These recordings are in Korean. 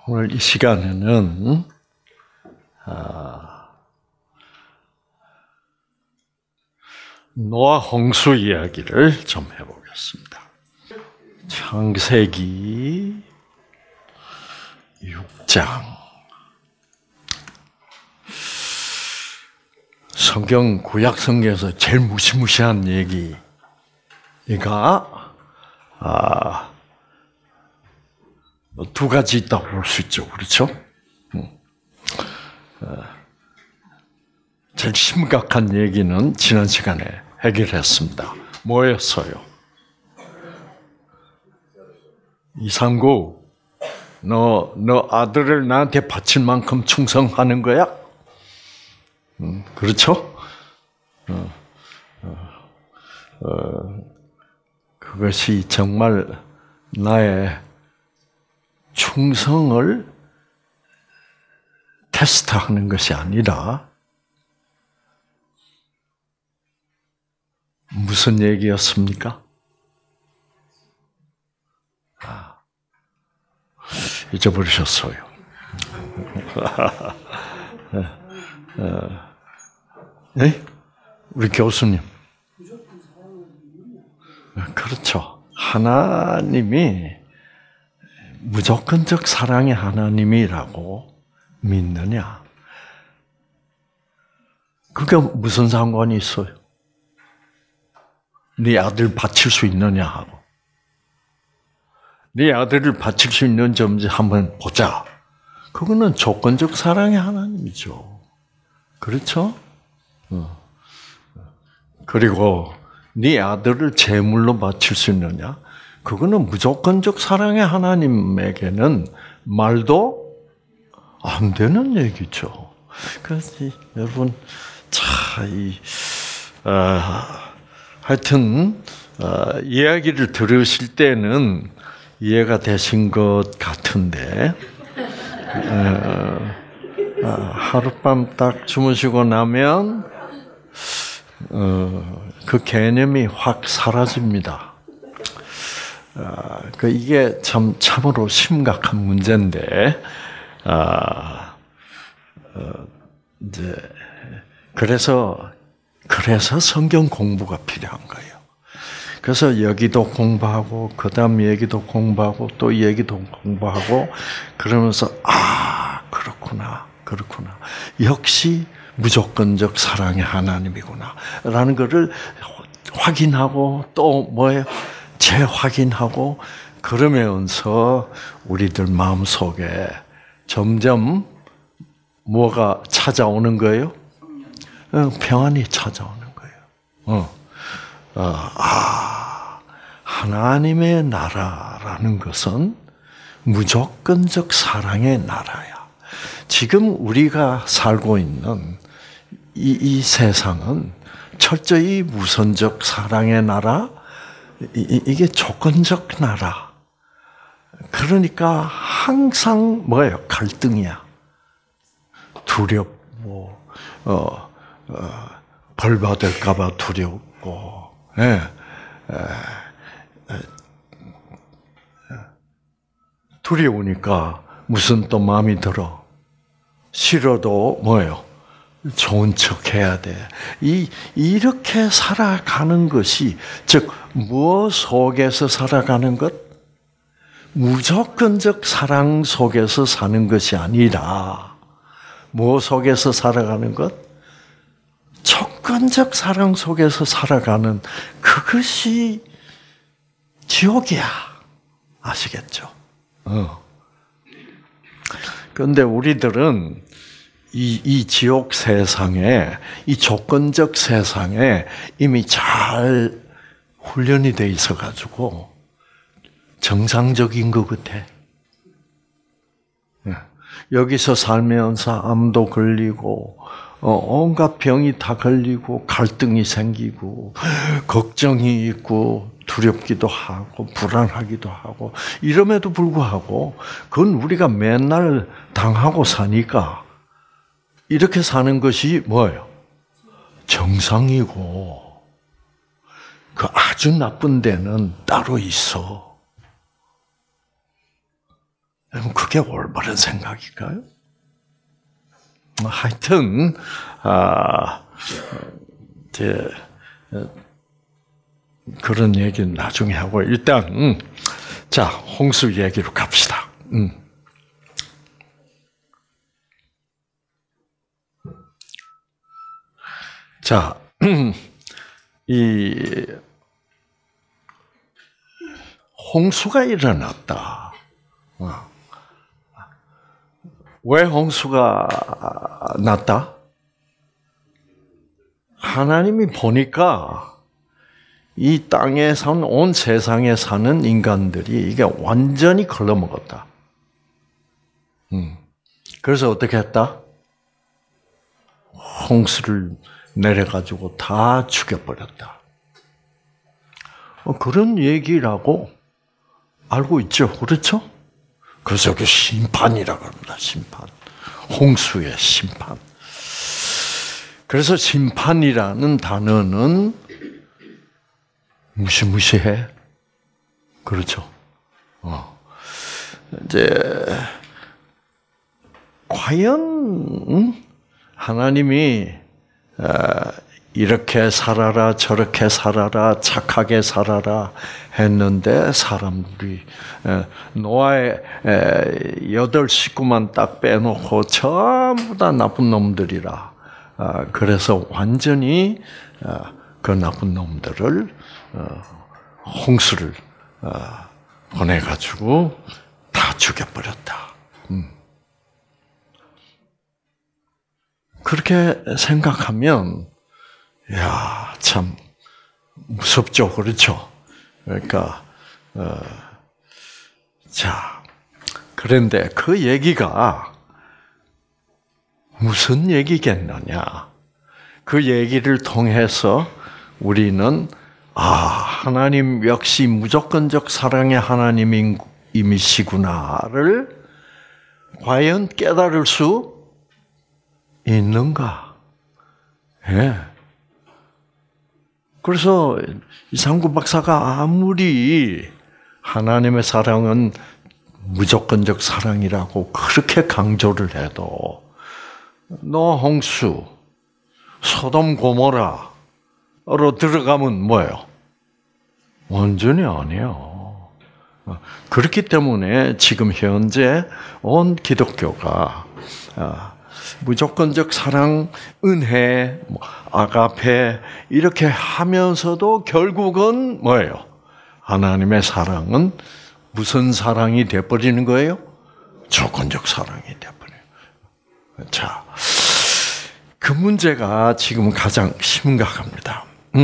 오늘 이 시간에는 노아 홍수 이야기를 좀 해보겠습니다. 창세기 6장. 성경, 구약 성경에서 제일 무시무시한 얘기가 두 가지 있다고 볼 수 있죠. 그렇죠? 제일 심각한 얘기는 지난 시간에 해결했습니다. 뭐였어요? 이상구, 너 아들을 나한테 바칠 만큼 충성하는 거야? 그렇죠? 그것이 정말 나의 충성을 테스트하는 것이 아니라 무슨 얘기였습니까? 잊어버리셨어요. 네? 우리 교수님. 그렇죠. 하나님이 무조건적 사랑의 하나님이라고 믿느냐? 그게 무슨 상관이 있어요? 네 아들 바칠 수 있느냐 하고. 네 아들을 바칠 수 있는 점인지 한번 보자. 그거는 조건적 사랑의 하나님이죠. 그렇죠? 그리고 네 아들을 제물로 바칠 수 있느냐? 그거는 무조건적 사랑의 하나님에게는 말도 안 되는 얘기죠. 그래서 여러분, 하여튼 이야기를 들으실 때는 이해가 되신 것 같은데 하룻밤 딱 주무시고 나면 그 개념이 확 사라집니다. 이게 참으로 심각한 문제인데, 이제 그래서 성경 공부가 필요한 거예요. 그래서 여기도 공부하고, 그 다음 얘기도 공부하고, 또 얘기도 공부하고, 그러면서 그렇구나. 역시 무조건적 사랑의 하나님이구나 라는 것을 확인하고, 또 뭐예요? 재확인하고, 그러면서 우리들 마음속에 점점 뭐가 찾아오는 거예요? 평안이 찾아오는 거예요. 하나님의 나라라는 것은 무조건적 사랑의 나라야. 지금 우리가 살고 있는 이 세상은 철저히 무선적 사랑의 나라, 이게 조건적 나라. 그러니까 항상 뭐예요? 갈등이야. 두렵고, 벌 받을까봐 두렵고, 두려우니까 무슨 또 마음이 들어? 싫어도 뭐예요? 좋은 척 해야 돼. 이렇게 살아가는 것이, 즉, 무엇 속에서 살아가는 것? 무조건적 사랑 속에서 사는 것이 아니라, 무엇 속에서 살아가는 것? 조건적 사랑 속에서 살아가는 그것이 지옥이야. 아시겠죠? 그런데 우리들은 이 지옥 세상에, 이 조건적 세상에 이미 잘 훈련이 돼 있어가지고 정상적인 것 같아. 여기서 살면서 암도 걸리고, 온갖 병이 다 걸리고, 갈등이 생기고, 걱정이 있고, 두렵기도 하고, 불안하기도 하고, 이럼에도 불구하고, 그건 우리가 맨날 당하고 사니까, 이렇게 사는 것이 뭐예요? 정상이고, 그 아주 나쁜 데는 따로 있어. 그게 올바른 생각일까요? 하여튼 이제 그런 얘기는 나중에 하고 일단 자 홍수 얘기로 갑시다. 자, 이 홍수가 일어났다. 왜 홍수가 났다? 하나님이 보니까 이 땅에 산, 온 세상에 사는 인간들이 이게 완전히 걸러먹었다. 그래서 어떻게 했다? 홍수를 내려가지고 다 죽여버렸다. 그런 얘기라고 알고 있죠. 그렇죠? 그래서 그 심판이라고 합니다. 심판. 홍수의 심판. 그래서 심판이라는 단어는 무시무시해. 그렇죠. 이제 과연 하나님이 이렇게 살아라 저렇게 살아라 착하게 살아라 했는데 사람들이 노아의 8 식구만 딱 빼놓고 전부 다 나쁜 놈들이라. 그래서 완전히 그 나쁜 놈들을 홍수를 보내가지고 다 죽여버렸다. 그렇게 생각하면 야, 참 무섭죠, 그렇죠? 그러니까 자, 그런데 그 얘기가 무슨 얘기겠느냐? 그 얘기를 통해서 우리는 하나님 역시 무조건적 사랑의 하나님이시구나를 과연 깨달을 수 있는가? 예. 그래서 이상구 박사가 아무리 하나님의 사랑은 무조건적 사랑이라고 그렇게 강조를 해도 노아 홍수, 소돔 고모라로 들어가면 뭐예요? 완전히 아니에요. 그렇기 때문에 지금 현재 온 기독교가 무조건적 사랑, 은혜, 아가페 이렇게 하면서도 결국은 뭐예요? 하나님의 사랑은 무슨 사랑이 되어버리는 거예요? 조건적 사랑이 되어버려요. 자, 그 문제가 지금 가장 심각합니다.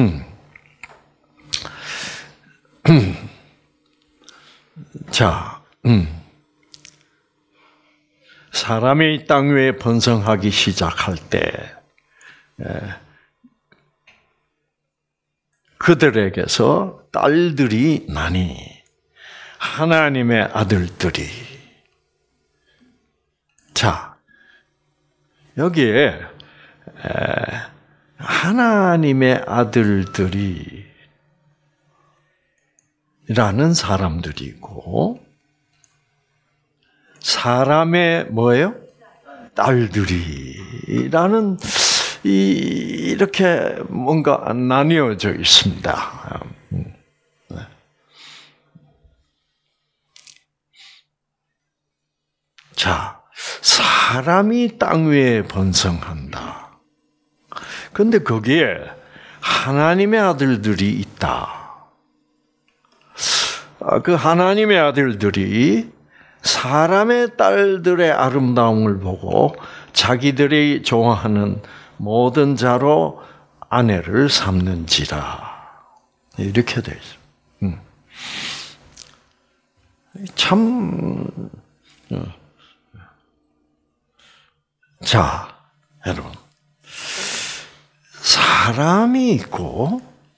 자, 사람이 땅 위에 번성하기 시작할 때 그들에게서 딸들이 나니 하나님의 아들들이. 자, 여기에 하나님의 아들들이 라는 사람들이 있고 사람의 뭐예요? 딸들이라는 이렇게 뭔가 나뉘어져 있습니다. 자, 사람이 땅 위에 번성한다. 그런데 거기에 하나님의 아들들이 있다. 그 하나님의 아들들이 사람의 딸들의 아름다움을 보고 자기들이 좋아하는 모든 자로 아내를 삼는지라. 이렇게 돼 있어요. 참, 자, 여러분. 사람이 있고,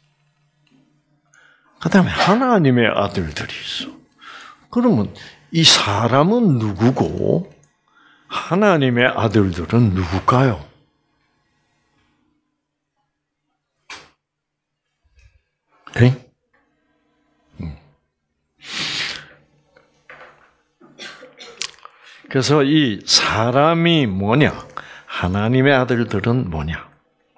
그 다음에 하나님의 아들들이 있어. 그러면 이 사람은 누구고 하나님의 아들들은 누굴까요? 에? 그래서 이 사람이 뭐냐? 하나님의 아들들은 뭐냐?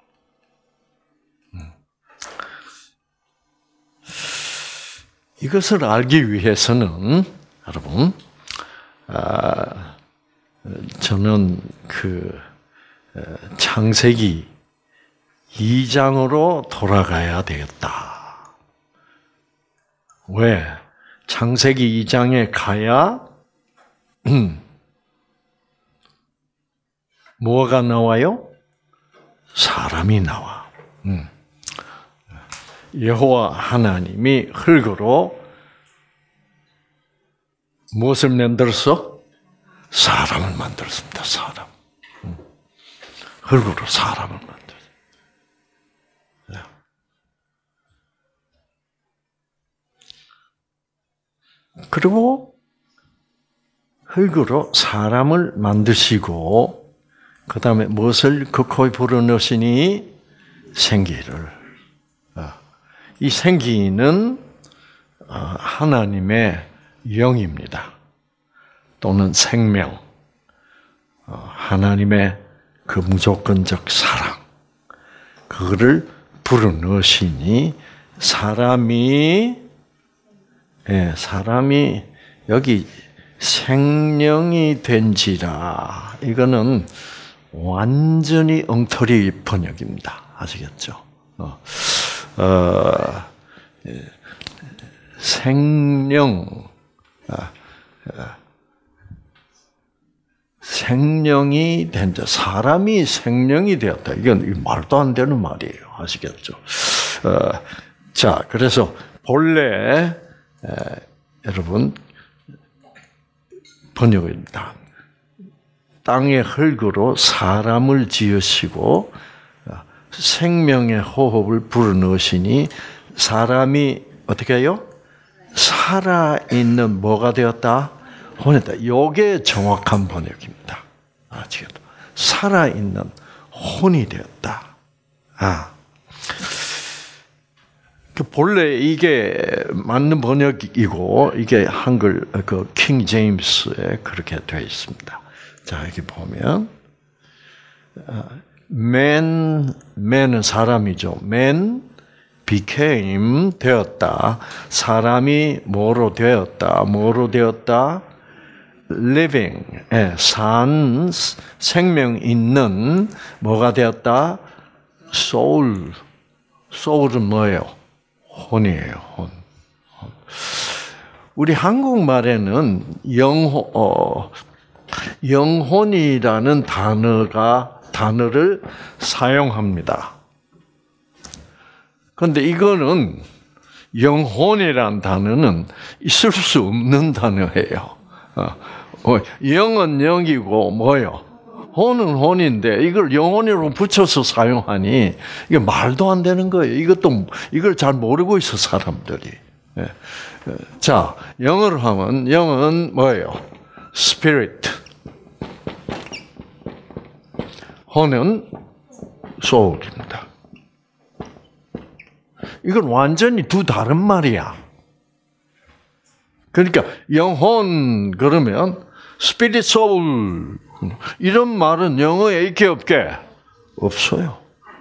이것을 알기 위해서는 여러분, 저는 창세기 2장으로 돌아가야 되겠다. 왜? 창세기 2장에 가야 뭐가 나와요? 사람이 나와. 여호와 하나님이 흙으로 무엇을 만들었어? 사람을 만들었습니다. 사람. 흙으로 사람을 만들었어요. 그리고 흙으로 사람을 만드시고 그 다음에 무엇을 그 코에 불어넣으시니? 생기를. 이 생기는 하나님의 영입니다. 또는 생명. 하나님의 그 무조건적 사랑. 그거를 불어넣으시니 사람이 여기 생명이 된지라. 이거는 완전히 엉터리 번역입니다. 아시겠죠? 생명이 된다. 사람이 생명이 되었다. 이건 말도 안 되는 말이에요. 아시겠죠? 자, 그래서 본래 여러분 번역입니다. 땅의 흙으로 사람을 지으시고 생명의 호흡을 불어넣으시니 사람이 어떻게 해요? 살아있는 뭐가 되었다? 혼이다. 이게 정확한 번역입니다. 아시겠죠? 살아있는 혼이 되었다. 본래 이게 맞는 번역이고 이게 한글 킹 제임스에 그렇게 되어 있습니다. 자, 여기 보면 man은 사람이죠. man became 되었다. 사람이 뭐로 되었다? living, 산, 생명 있는 뭐가 되었다? soul은 뭐예요? 혼이에요. 혼. 우리 한국말에는 영혼이라는 단어를 사용합니다. 그런데 이거는 영혼이라는 단어는 있을 수 없는 단어예요. 영은 영이고 뭐요? 혼은 혼인데 이걸 영혼으로 붙여서 사용하니 이게 말도 안 되는 거예요. 이걸 잘 모르고 있어 사람들이. 자, 영어로 하면 영은 뭐예요? Spirit. 혼은 soul입니다. 이건 완전히 두 다른 말이야. 그러니까 영혼 그러면 Spirit, Soul 이런 말은 영어에 있게 없게? 없어요.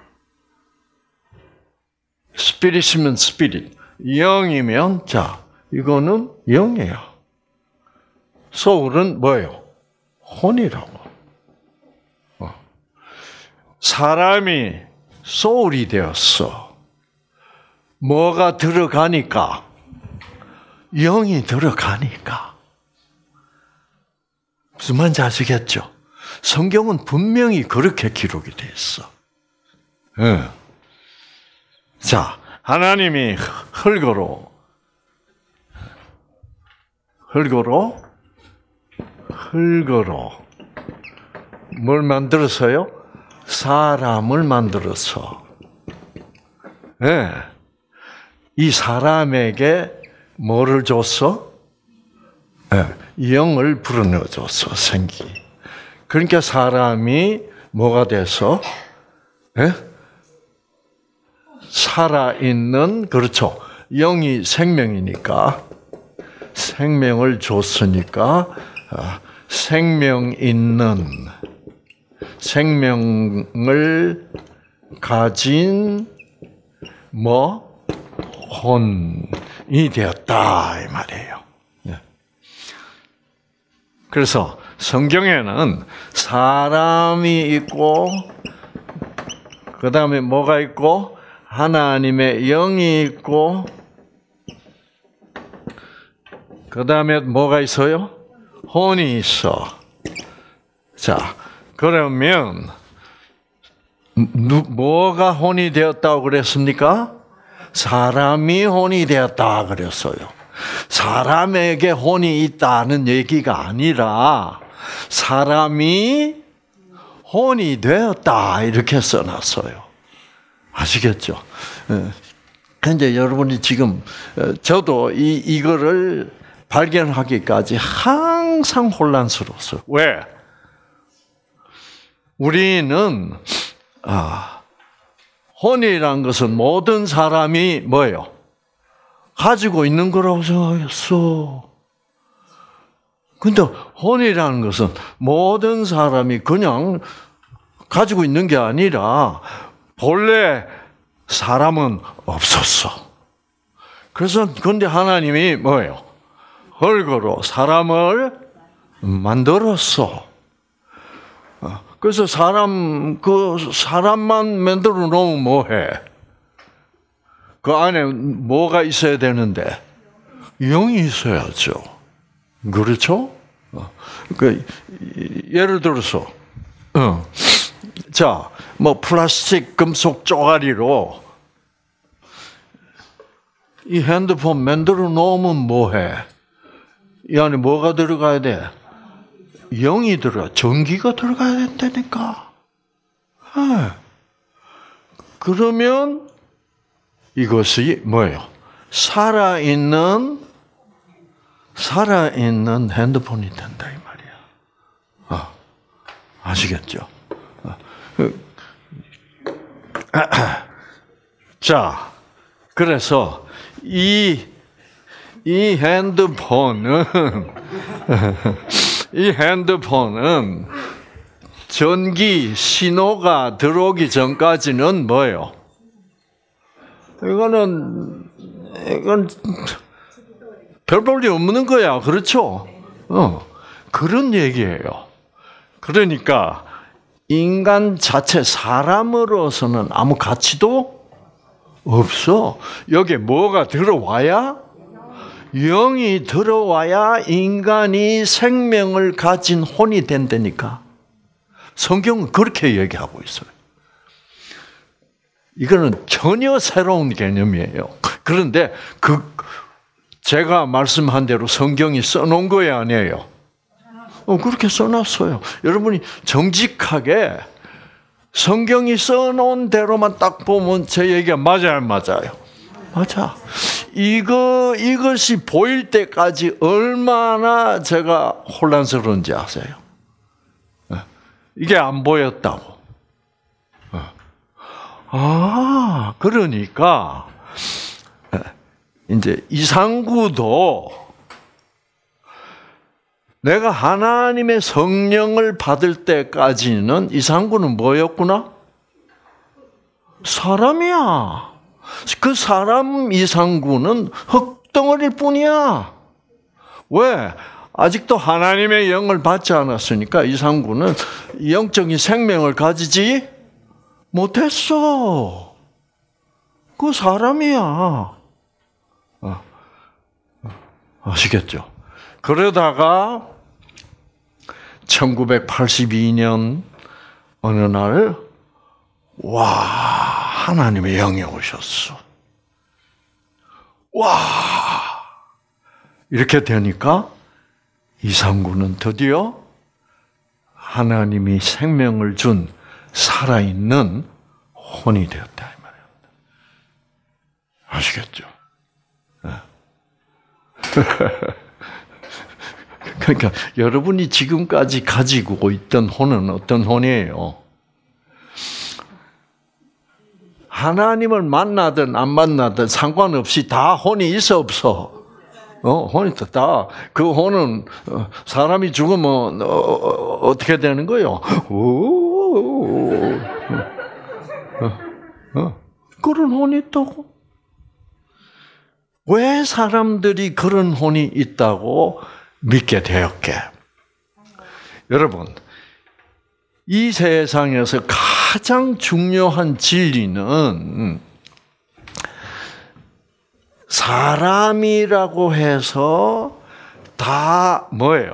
Spirit이면 Spirit, 영이면 자 이거는 영이에요. Soul은 뭐예요? 혼이라고. 사람이 소울이 되었어. 뭐가 들어가니까? 영이 들어가니까. 무슨 말인지 아시겠죠? 성경은 분명히 그렇게 기록이 되어 있어. 자, 하나님이 흙으로 뭘 만들었어요? 사람을 만들어서. 이 사람에게 뭐를 줬어? 영을 불어넣어줬어, 생기. 그러니까 사람이 뭐가 돼서? 살아있는, 그렇죠. 영이 생명이니까, 생명을 줬으니까, 생명 있는 생명을 가진 혼이 되었다 이 말이에요. 그래서 성경에는 사람이 있고 그 다음에 뭐가 있고 하나님의 영이 있고 그 다음에 뭐가 있어요? 혼이 있어. 자, 그러면 뭐가 혼이 되었다고 그랬습니까? 사람이 혼이 되었다 그랬어요. 사람에게 혼이 있다는 얘기가 아니라 사람이 혼이 되었다 이렇게 써놨어요. 아시겠죠? 근데 여러분이 지금 저도 이거를 발견하기까지 항상 혼란스러웠어요. 왜? 우리는 혼이란 것은 모든 사람이 뭐예요? 가지고 있는 거라고 생각했어. 근데 혼이라는 것은 모든 사람이 그냥 가지고 있는 게 아니라 본래 사람은 없었어. 그래서 근데 하나님이 뭐예요? 흙으로 사람을 만들었어. 그래서 사람만 만들어 놓으면 뭐해? 그 안에 뭐가 있어야 되는데? 영이 있어야죠. 그렇죠? 예를 들어서, 자, 플라스틱 금속 쪼가리로 이 핸드폰 만들어 놓으면 뭐해? 이 안에 뭐가 들어가야 돼? 영이 들어가, 전기가 들어가야 된다니까. 그러면 이것이 뭐예요? 살아있는 핸드폰이 된다 이 말이야. 아시겠죠? 자, 그래서 이 핸드폰은 전기 신호가 들어오기 전까지는 뭐예요? 이건 별 볼 일 없는 거야. 그렇죠? 그런 얘기예요. 그러니까 인간 자체 사람으로서는 아무 가치도 없어. 여기에 뭐가 들어와야? 영이 들어와야 인간이 생명을 가진 혼이 된다니까. 성경은 그렇게 얘기하고 있어요. 이거는 전혀 새로운 개념이에요. 그런데 제가 말씀한 대로 성경이 써놓은 거예요, 아니에요? 그렇게 써놨어요. 여러분이 정직하게 성경이 써놓은 대로만 딱 보면 제 얘기가 맞아요, 맞아요? 맞아. 이것이 보일 때까지 얼마나 제가 혼란스러운지 아세요? 이게 안 보였다고. 그러니까 이제 이상구도 내가 하나님의 성령을 받을 때까지는 이상구는 뭐였구나? 사람이야. 그 사람 이상구는 흙덩어리일 뿐이야. 왜? 아직도 하나님의 영을 받지 않았으니까 이상구는 영적인 생명을 가지지 못했어. 그 사람이야. 아시겠죠? 그러다가 1982년 어느 날 하나님의 영이 오셨어. 이렇게 되니까 이상구는 드디어 하나님이 생명을 준 살아있는 혼이 되었다 이 말입니다. 아시겠죠? 그러니까 여러분이 지금까지 가지고 있던 혼은 어떤 혼이에요? 하나님을 만나든 안 만나든 상관없이 다 혼이 있어 없어? 혼이 떴다. 그 혼은 사람이 죽으면 어떻게 되는 거요? 그런 혼이 있다고? 왜 사람들이 그런 혼이 있다고 믿게 되었게? 여러분, 이 세상에서 가장 중요한 진리는 사람이라고 해서 다 뭐예요?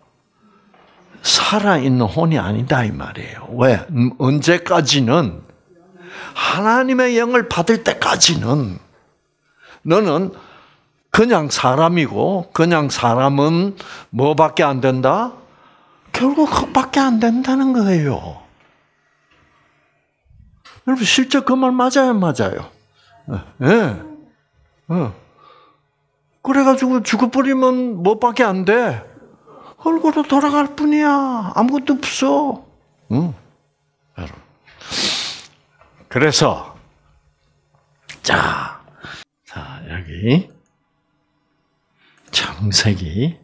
살아있는 혼이 아니다 이 말이에요. 왜? 언제까지는? 하나님의 영을 받을 때까지는 너는 그냥 사람이고 그냥 사람은 뭐밖에 안 된다? 결국 그것밖에 안 된다는 거예요. 여러분 실제 그 말 맞아요, 맞아요. 네. 그래가지고 죽어버리면 뭐밖에 안 돼? 흙으로 돌아갈 뿐이야. 아무것도 없어. 여러분. 그래서 자 여기 창세기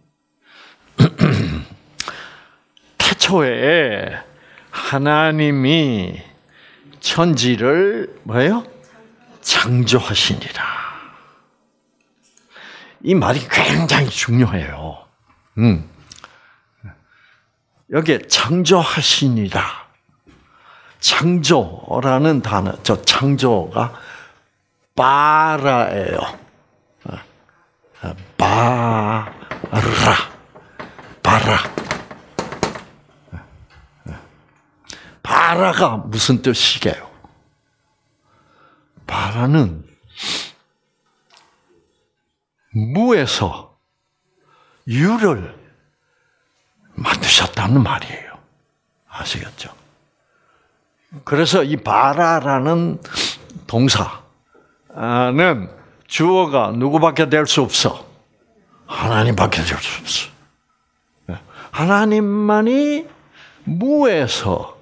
태초에 하나님이 천지를 뭐예요? 창조하시니라. 이 말이 굉장히 중요해요. 여기에 창조하시니라. 창조라는 단어, 저 창조가 바라예요. 바라. 바라가 무슨 뜻이게요? 바라는 무에서 유를 만드셨다는 말이에요. 아시겠죠? 그래서 이 바라라는 동사는 주어가 누구밖에 될 수 없어? 하나님밖에 될 수 없어. 하나님만이 무에서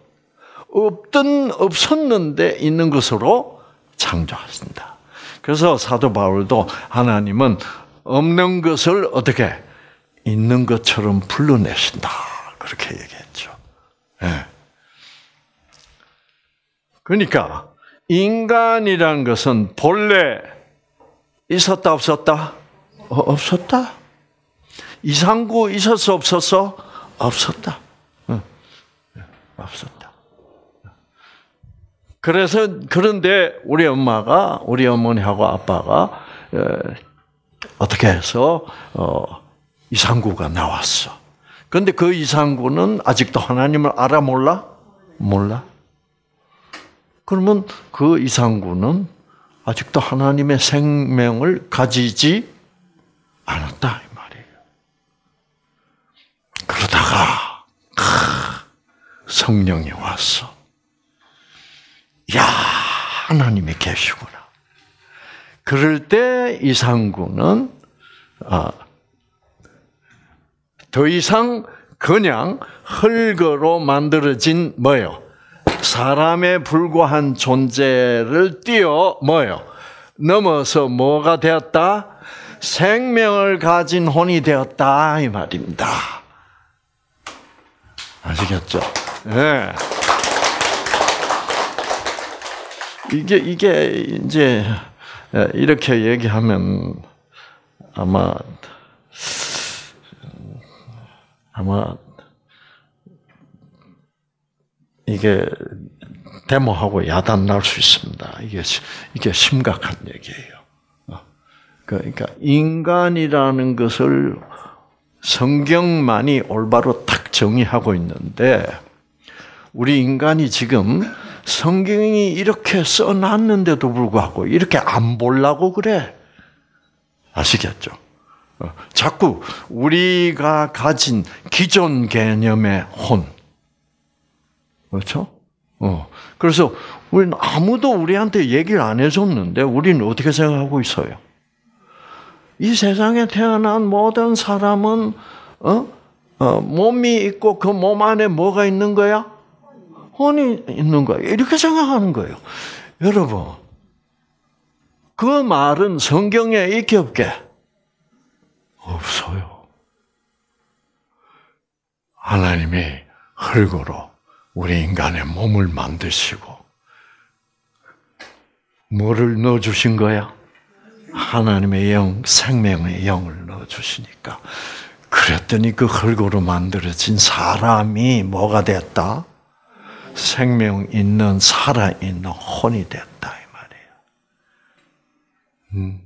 없었는데 있는 것으로 창조하신다. 그래서 사도 바울도 하나님은 없는 것을 어떻게 있는 것처럼 불러내신다. 그렇게 얘기했죠. 네. 그러니까 인간이란 것은 본래 있었다 없었다? 없었다. 이상구 있었어 없었어? 없었다. 없었다. 그런데 우리 어머니하고 아빠가 어떻게 해서 이상구가 나왔어. 그런데 그 이상구는 아직도 하나님을 알아 몰라? 몰라. 그러면 그 이상구는 아직도 하나님의 생명을 가지지 않았다 이 말이에요. 그러다가 성령이 왔어. 야, 하나님이 계시구나. 그럴 때 이상구는 더 이상 그냥 흙으로 만들어진 뭐예요? 사람에 불과한 존재를 넘어서 뭐가 되었다? 생명을 가진 혼이 되었다 이 말입니다. 아시겠죠? 네. 이게 이제 이렇게 얘기하면 아마 이게 데모하고 야단 날 수 있습니다. 이게 심각한 얘기예요. 그러니까 인간이라는 것을 성경만이 올바로 딱 정의하고 있는데 우리 인간이 지금 성경이 이렇게 써놨는데도 불구하고 이렇게 안 보려고 그래. 아시겠죠? 자꾸 우리가 가진 기존 개념의 혼. 그렇죠? 그래서 우리는 아무도 우리한테 얘기를 안 해줬는데 우리는 어떻게 생각하고 있어요? 이 세상에 태어난 모든 사람은 몸이 있고 그 몸 안에 뭐가 있는 거야? 혼이 있는 거야. 이렇게 생각하는 거예요. 여러분, 그 말은 성경에 있게 없게? 없어요. 하나님이 흙으로 우리 인간의 몸을 만드시고 뭐를 넣어주신 거야? 하나님의 영, 생명의 영을 넣어주시니까. 그랬더니 그 흙으로 만들어진 사람이 뭐가 됐다? 생명 있는, 살아있는 혼이 됐다, 이 말이에요.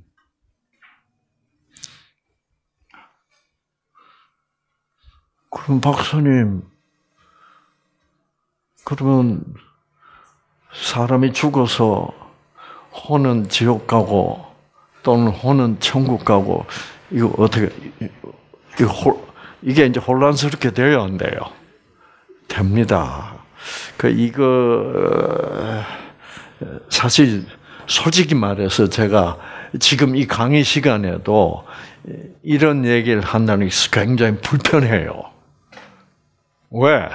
그럼 박사님, 그러면 사람이 죽어서 혼은 지옥 가고 또는 혼은 천국 가고 이거 어떻게 이게 이제 혼란스럽게 돼요, 안 돼요? 됩니다. 이거 사실 솔직히 말해서 제가 지금 이 강의 시간에도 이런 얘기를 한다는 게 굉장히 불편해요. 왜?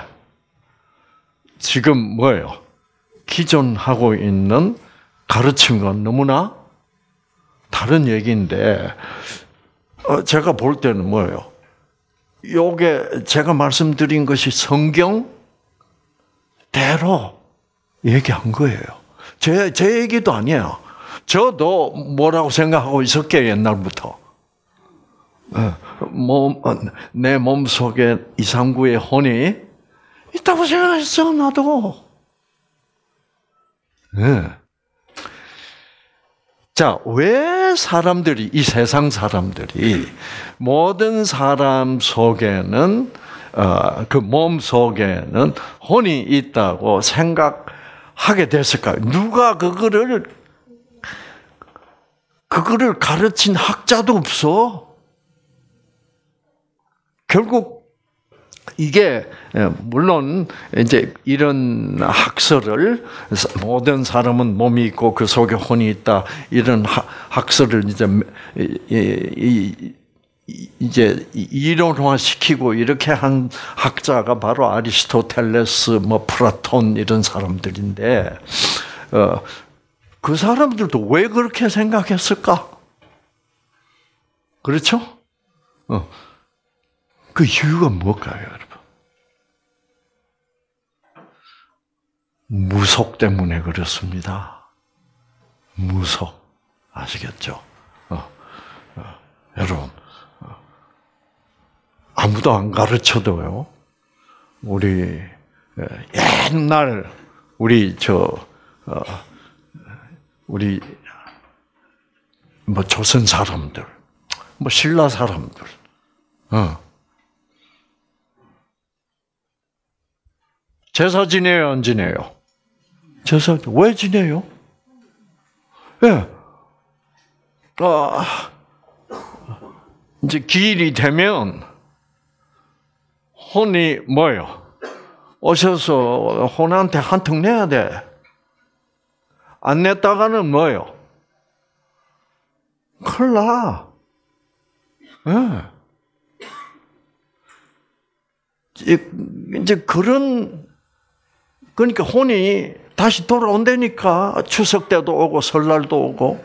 지금 뭐예요? 기존 하고 있는 가르침과 너무나 다른 얘기인데, 제가 볼 때는 뭐예요? 요게 제가 말씀드린 것이 성경대로 얘기한 거예요. 제 얘기도 아니에요. 저도 뭐라고 생각하고 있었게 옛날부터. 내 몸 속에 이상구의 혼이 있다고 생각했어, 나도. 네. 자, 왜 사람들이, 이 세상 사람들이, 모든 사람 속에는, 그 몸 속에는 혼이 있다고 생각하게 됐을까요? 누가 그거를 가르친 학자도 없어. 결국, 이게, 물론, 이제 이런 학설을, 모든 사람은 몸이 있고 그 속에 혼이 있다, 이런 학설을 이제 이론화 시키고 이렇게 한 학자가 바로 아리스토텔레스, 플라톤 이런 사람들인데, 그 사람들도 왜 그렇게 생각했을까? 그렇죠? 그 이유가 뭘까요, 여러분? 무속 때문에 그렇습니다. 무속. 아시겠죠? 여러분, 아무도 안 가르쳐도요, 우리, 옛날, 우리 조선 사람들, 신라 사람들, 제사 지내요, 안 지내요? 제사 왜 지내요? 예. 이제 기일이 되면 혼이 뭐예요? 오셔서 혼한테 한턱 내야 돼. 안 냈다가는 뭐예요? 큰일 나. 예. 이제 그러니까 혼이 다시 돌아온다니까. 추석 때도 오고 설날도 오고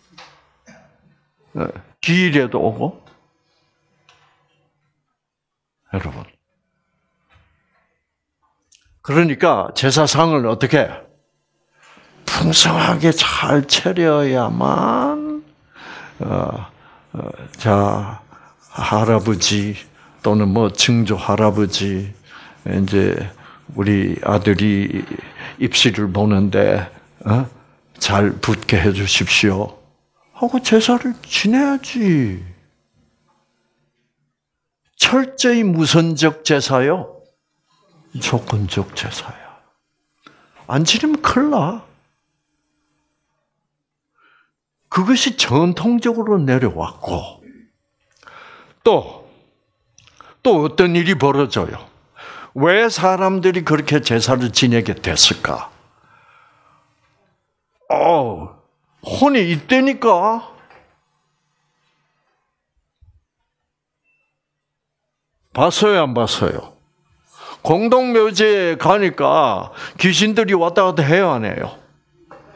기일에도 오고. 여러분, 그러니까 제사상을 어떻게 풍성하게 잘 차려야만 자 할아버지 또는 증조 할아버지 이제 우리 아들이 입시를 보는데 잘 붙게 해주십시오 하고 제사를 지내야지. 철저히 무선적 제사요, 조건적 제사야. 안 지내면 큰일 나. 그것이 전통적으로 내려왔고, 또 어떤 일이 벌어져요. 왜 사람들이 그렇게 제사를 지내게 됐을까? 혼이 있다니까. 봤어요, 안 봤어요? 공동묘지에 가니까 귀신들이 왔다 갔다 해요, 안 해요?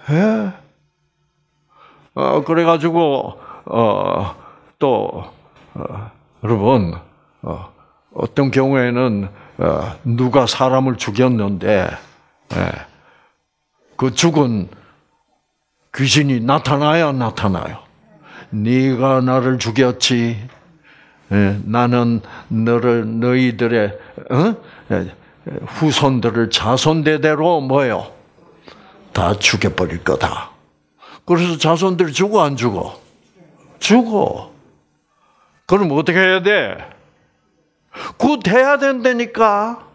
해. 그래가지고 또 여러분, 어떤 경우에는 누가 사람을 죽였는데 그 죽은 귀신이 나타나요, 안 나타나요? 네가 나를 죽였지. 나는 너희들의 후손들을 자손대대로 뭐요? 다 죽여버릴 거다. 그래서 자손들이 죽어 안 죽어? 죽어. 그럼 어떻게 해야 돼? 굿해야 된다니까.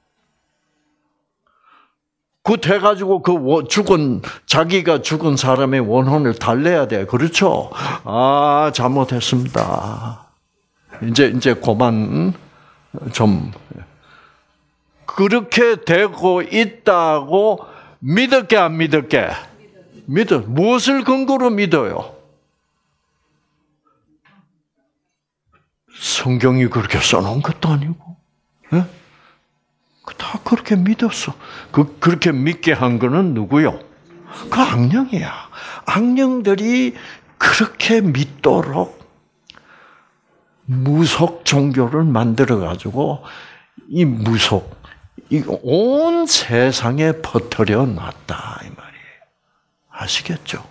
굿해가지고 자기가 죽은 사람의 원혼을 달래야 돼. 그렇죠? 아, 잘못했습니다. 이제 그만 좀 그렇게 되고 있다고 믿을게 안 믿을게? 믿어. 무엇을 근거로 믿어요? 성경이 그렇게 써놓은 것도 아니고, 예? 다 그렇게 믿었어. 그렇게 믿게 한 거는 누구요? 그 악령이야. 악령들이 그렇게 믿도록 무속 종교를 만들어가지고 이 무속, 온 세상에 퍼뜨려 놨다 이 말이에요. 아시겠죠?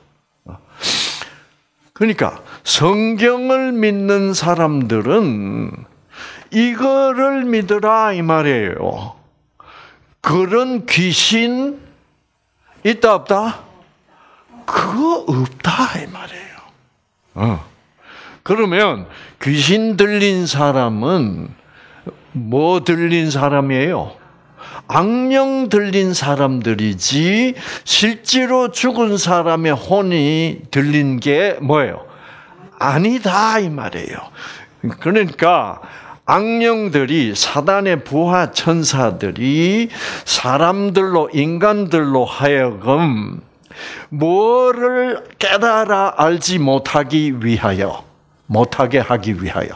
그러니까 성경을 믿는 사람들은 이거를 믿으라 이 말이에요. 그런 귀신 있다 없다? 그거 없다 이 말이에요. 그러면 귀신 들린 사람은 뭐 들린 사람이에요? 악령 들린 사람들이지 실제로 죽은 사람의 혼이 들린 게 뭐예요? 아니다 이 말이에요. 그러니까 악령들이 사단의 부하 천사들이 사람들로 인간들로 하여금 뭐를 깨달아 알지 못하게 하기 위하여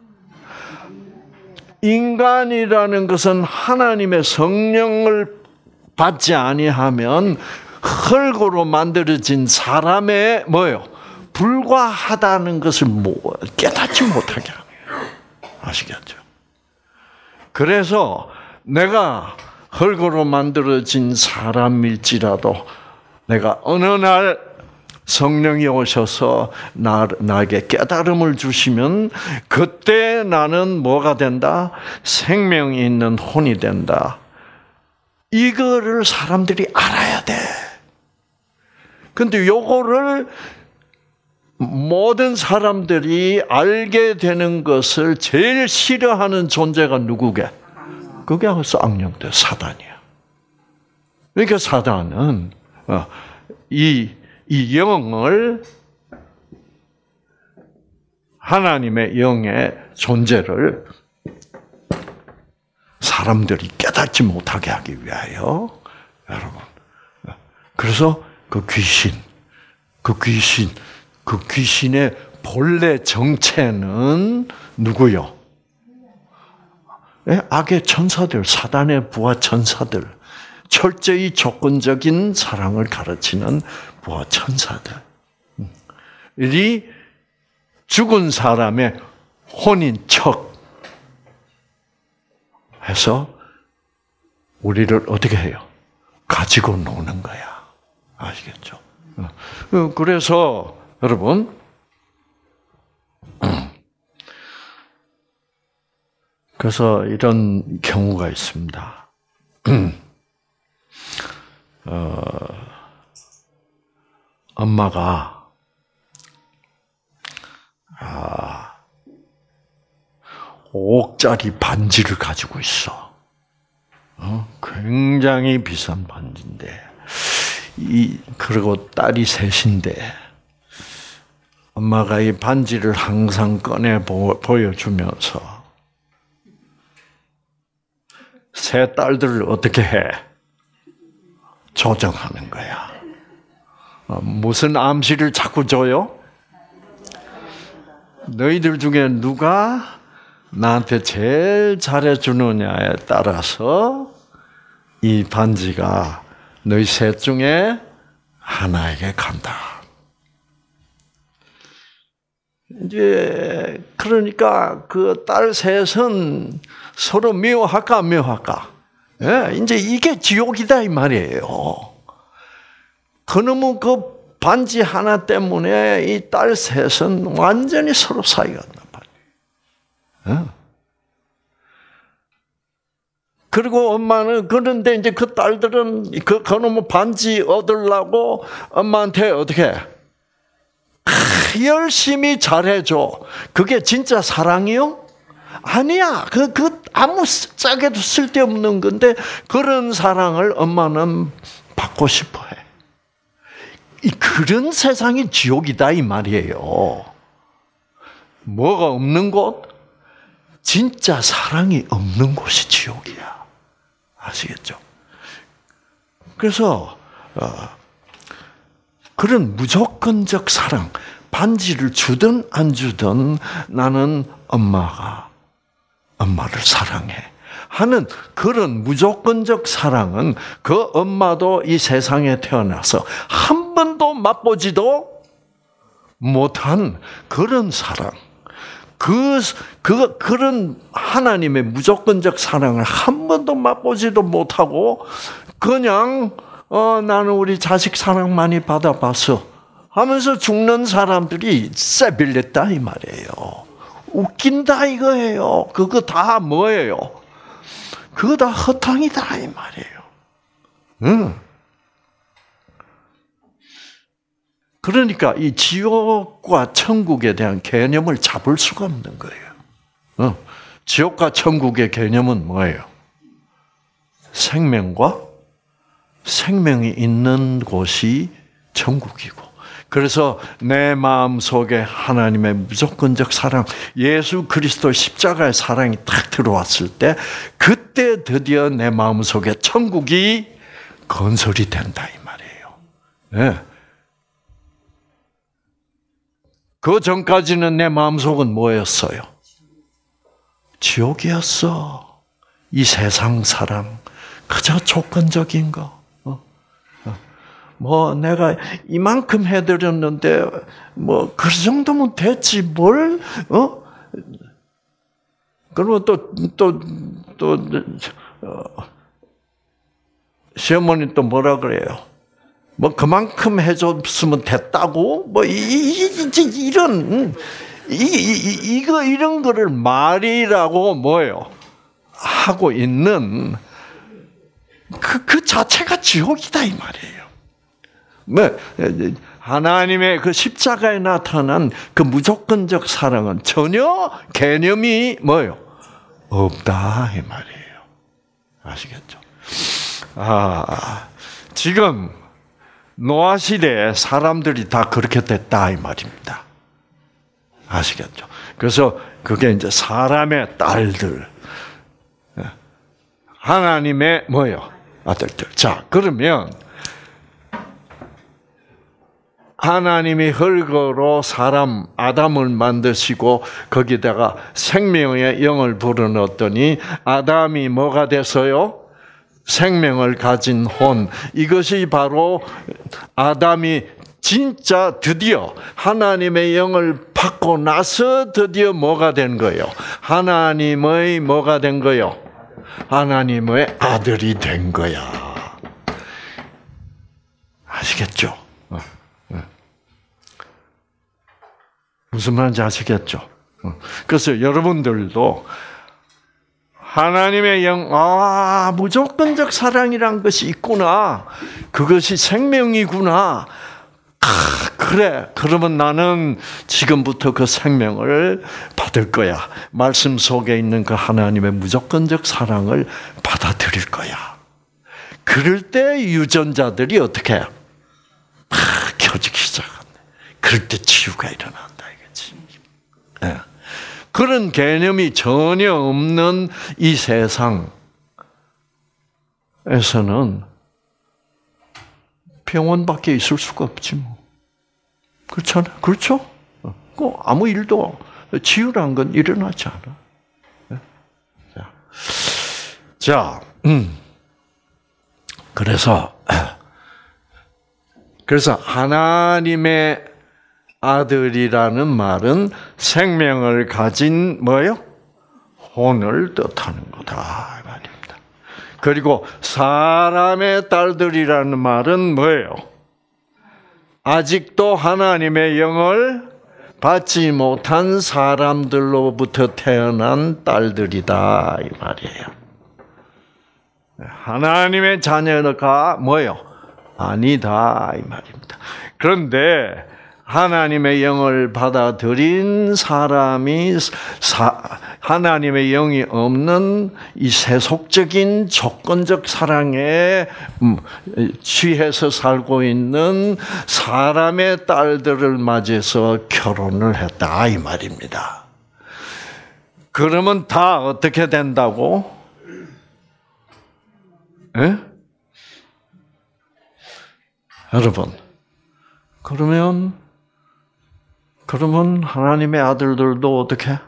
인간이라는 것은 하나님의 성령을 받지 아니하면 흙으로 만들어진 사람의 뭐예요? 불과하다는 것을 깨닫지 못하게 하네요. 아시겠죠? 그래서 내가 흙으로 만들어진 사람일지라도 내가 어느 날 성령이 오셔서 나에게 깨달음을 주시면 그때 나는 뭐가 된다? 생명이 있는 혼이 된다. 이거를 사람들이 알아야 돼. 근데 요거를 모든 사람들이 알게 되는 것을 제일 싫어하는 존재가 누구게? 그게 악령들, 사단이야. 그러니까 사단은 이 영을 하나님의 영의 존재를 사람들이 깨닫지 못하게 하기 위하여 여러분. 그래서 그 귀신의 본래 정체는 누구요? 악의 천사들, 사단의 부하 천사들, 철저히 조건적인 사랑을 가르치는 부하 천사들이 죽은 사람의 혼인 척 해서 우리를 어떻게 해요? 가지고 노는 거야. 아시겠죠? 그래서 여러분, 그래서 이런 경우가 있습니다. 엄마가 5억짜리 반지를 가지고 있어. 굉장히 비싼 반지인데, 그리고 딸이 셋인데, 엄마가 이 반지를 항상 꺼내 보여주면서 세 딸들을 어떻게 해? 조정하는 거야. 무슨 암시를 자꾸 줘요? 너희들 중에 누가 나한테 제일 잘해주느냐에 따라서 이 반지가 너희 셋 중에 하나에게 간다. 이제 그러니까 그 딸 셋은 서로 미워할까 안 미워할까? 예, 이제 이게 지옥이다 이 말이에요. 그놈의 그 반지 하나 때문에 이 딸 셋은 완전히 서로 사이가 안 나빠요. 예. 그리고 엄마는 그런데 이제 그 딸들은 그놈의 반지 얻으려고 엄마한테 어떻게 열심히 잘해줘. 그게 진짜 사랑이요? 아니야. 아무 짝에도 쓸데없는 건데 그런 사랑을 엄마는 받고 싶어해. 그런 세상이 지옥이다 이 말이에요. 뭐가 없는 곳? 진짜 사랑이 없는 곳이 지옥이야. 아시겠죠? 그래서 그런 무조건적 사랑, 반지를 주든 안 주든 나는 엄마를 사랑해 하는 그런 무조건적 사랑은 그 엄마도 이 세상에 태어나서 한 번도 맛보지도 못한 그런 사랑. 그런 하나님의 무조건적 사랑을 한 번도 맛보지도 못하고 그냥 나는 우리 자식 사랑 많이 받아봤어 하면서 죽는 사람들이 세빌렸다 이 말이에요. 웃긴다 이거예요. 그거 다 뭐예요? 그거 다 허탕이다 이 말이에요. 그러니까 이 지옥과 천국에 대한 개념을 잡을 수가 없는 거예요. 지옥과 천국의 개념은 뭐예요? 생명이 있는 곳이 천국이고, 그래서 내 마음 속에 하나님의 무조건적 사랑, 예수 그리스도 십자가의 사랑이 딱 들어왔을 때, 그때 드디어 내 마음 속에 천국이 건설이 된다 이 말이에요. 네. 그 전까지는 내 마음속은 뭐였어요? 지옥이었어. 이 세상 사랑, 그저 조건적인 거. 뭐 내가 이만큼 해드렸는데 뭐 그 정도면 됐지 뭘? 그러면 또 시어머니 또 뭐라 그래요? 뭐 그만큼 해줬으면 됐다고 뭐 이런 이런 거를 말이라고 뭐예요 하고 있는 그 자체가 지옥이다 이 말이에요. 뭐 하나님의 그 십자가에 나타난 그 무조건적 사랑은 전혀 개념이 뭐예요 없다 이 말이에요. 아시겠죠? 지금 노아 시대에 사람들이 다 그렇게 됐다 이 말입니다. 아시겠죠? 그래서 그게 이제 사람의 딸들, 하나님의 뭐요? 아들들. 자, 그러면 하나님이 흙으로 사람 아담을 만드시고 거기다가 생명의 영을 불어넣었더니 아담이 뭐가 됐어요? 생명을 가진 혼. 이것이 바로 아담이 진짜 드디어 하나님의 영을 받고 나서 드디어 뭐가 된 거예요? 하나님의 뭐가 된 거예요? 하나님의 아들이 된 거야. 아시겠죠? 무슨 말인지 아시겠죠? 그래서 여러분들도 하나님의 영, 무조건적 사랑이란 것이 있구나. 그것이 생명이구나. 그래. 그러면 나는 지금부터 그 생명을 받을 거야. 말씀 속에 있는 그 하나님의 무조건적 사랑을 받아들일 거야. 그럴 때 유전자들이 어떻게 해요? 켜지기 시작한다. 그럴 때 치유가 일어난다. 이거지. 네. 그런 개념이 전혀 없는 이 세상에서는 병원밖에 있을 수가 없지 뭐. 그렇잖아요. 그렇죠? 아무 일도 치유란 건 일어나지 않아. 자, 그래서 하나님의 아들이라는 말은 생명을 가진 뭐요? 혼을 뜻하는 거다 이 말입니다. 그리고 사람의 딸들이라는 말은 뭐예요? 아직도 하나님의 영을 받지 못한 사람들로부터 태어난 딸들이다 이 말이에요. 하나님의 자녀가 뭐예요? 아니다 이 말입니다. 그런데 하나님의 영을 받아들인 사람이 하나님의 영이 없는 이 세속적인 조건적 사랑에 취해서 살고 있는 사람의 딸들을 맞이해서 결혼을 했다 이 말입니다. 그러면 다 어떻게 된다고? 예? 여러분, 그러면 하나님의 아들들도 어떻게?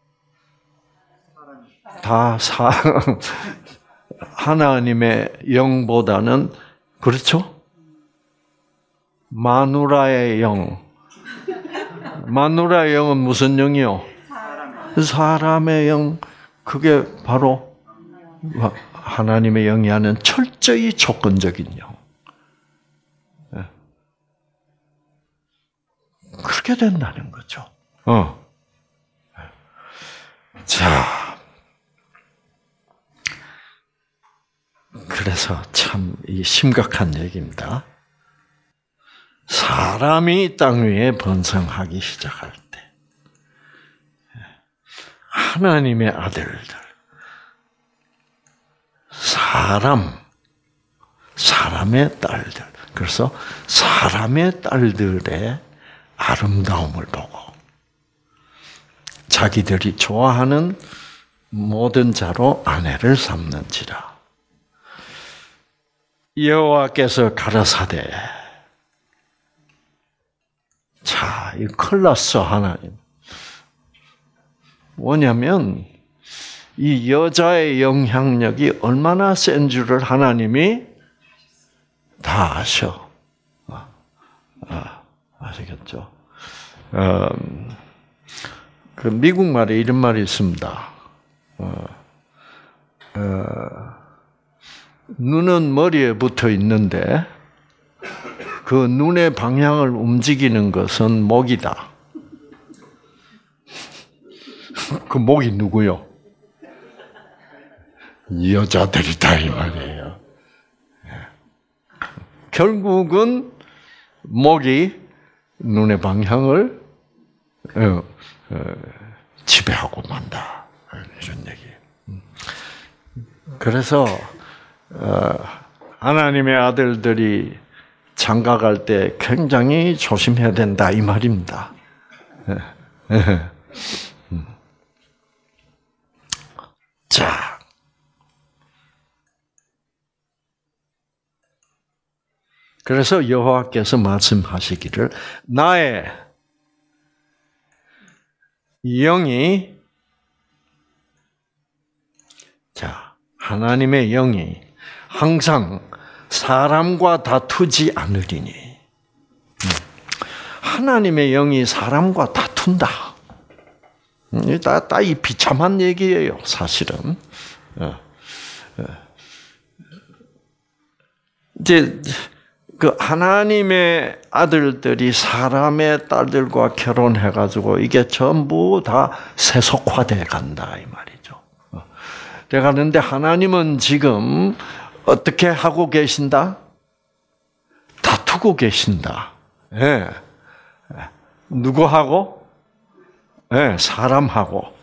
다 하나님의 영보다는 그렇죠? 마누라의 영. 마누라의 영은 무슨 영이요? 사람의 영. 그게 바로 하나님의 영이 하는 철저히 조건적인 영. 그렇게 된다는 거죠. 자, 그래서 참 심각한 얘기입니다. 사람이 땅 위에 번성하기 시작할 때, 하나님의 아들들, 사람의 딸들, 그래서 사람의 딸들의 아름다움을 보고 자기들이 좋아하는 모든 자로 아내를 삼는지라. 여호와께서 가라사대. 자, 이 큰일 났어 하나님. 뭐냐면 이 여자의 영향력이 얼마나 센 줄을 하나님이 다 아셔. 아시겠죠? 그 미국 말에 이런 말이 있습니다. 눈은 머리에 붙어 있는데 그 눈의 방향을 움직이는 것은 목이다. 그 목이 누구요? 여자들이다 이 말이에요. 결국은 목이 눈의 방향을 지배하고 만다. 이런 얘기예요. 그래서 하나님의 아들들이 장가갈 때 굉장히 조심해야 된다 이 말입니다. 자, 그래서 여호와께서 말씀하시기를 나의 영이 하나님의 영이 항상 사람과 다투지 않으리니. 하나님의 영이 사람과 다툰다. 이 비참한 얘기예요, 사실은. 이제 그 하나님의 아들들이 사람의 딸들과 결혼해가지고 이게 전부 다 세속화돼 간다 이 말이죠. 돼 가는데 하나님은 지금 어떻게 하고 계신다? 다투고 계신다. 예. 누구하고? 예, 사람하고.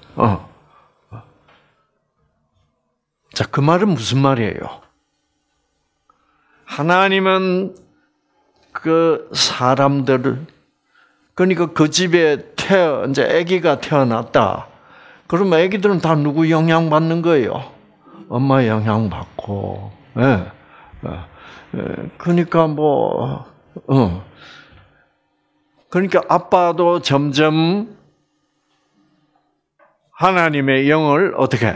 자, 그 말은 무슨 말이에요? 하나님은 그 사람들을, 그러니까 그 집에 이제 아기가 태어났다. 그러면 아기들은 다 누구 영향 받는 거예요? 엄마 영향 받고. 예. 그러니까 그러니까 아빠도 점점 하나님의 영을 어떻게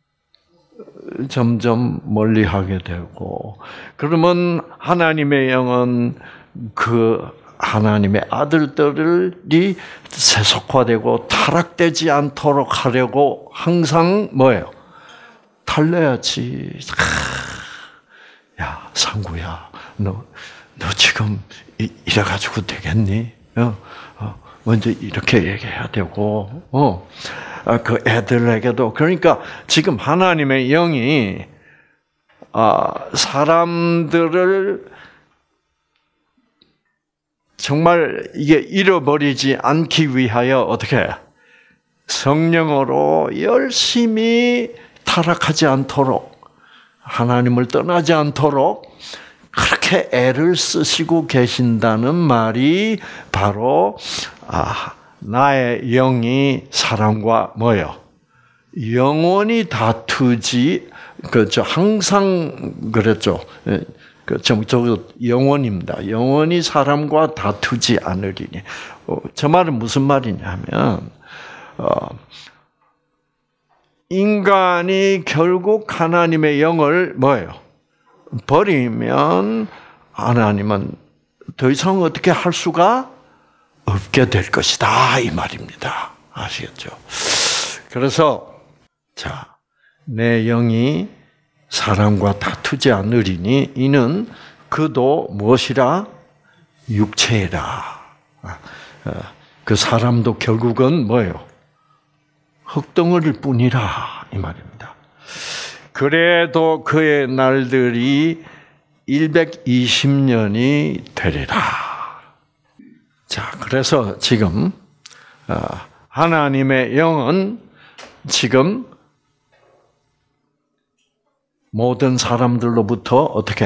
점점 멀리하게 되고, 그러면 하나님의 영은 그 하나님의 아들들이 세속화되고 타락되지 않도록 하려고 항상 뭐예요? 달래야지. 야, 상구야, 너 지금 이래가지고 되겠니? 먼저 이렇게 얘기해야 되고, 그 애들에게도. 그러니까 지금 하나님의 영이 사람들을 정말 이게 잃어버리지 않기 위하여 어떻게 성령으로 열심히 타락하지 않도록, 하나님을 떠나지 않도록 그렇게 애를 쓰시고 계신다는 말이 바로 나의 영이 사람과 뭐요? 영원히 다투지, 그렇죠. 항상 그랬죠. 저 영원입니다. 영원히 사람과 다투지 않으리니. 저 말은 무슨 말이냐면, 인간이 결국 하나님의 영을 뭐예요? 버리면 하나님은 더 이상 어떻게 할 수가 없게 될 것이다, 이 말입니다. 아시겠죠? 그래서 내 영이 사람과 다투지 않으리니 이는 그도 무엇이라? 육체라. 그 사람도 결국은 뭐예요? 흙덩어리일 뿐이라, 이 말입니다. 그래도 그의 날들이 120년이 되리라. 자, 그래서 지금 하나님의 영은 지금 모든 사람들로부터 어떻게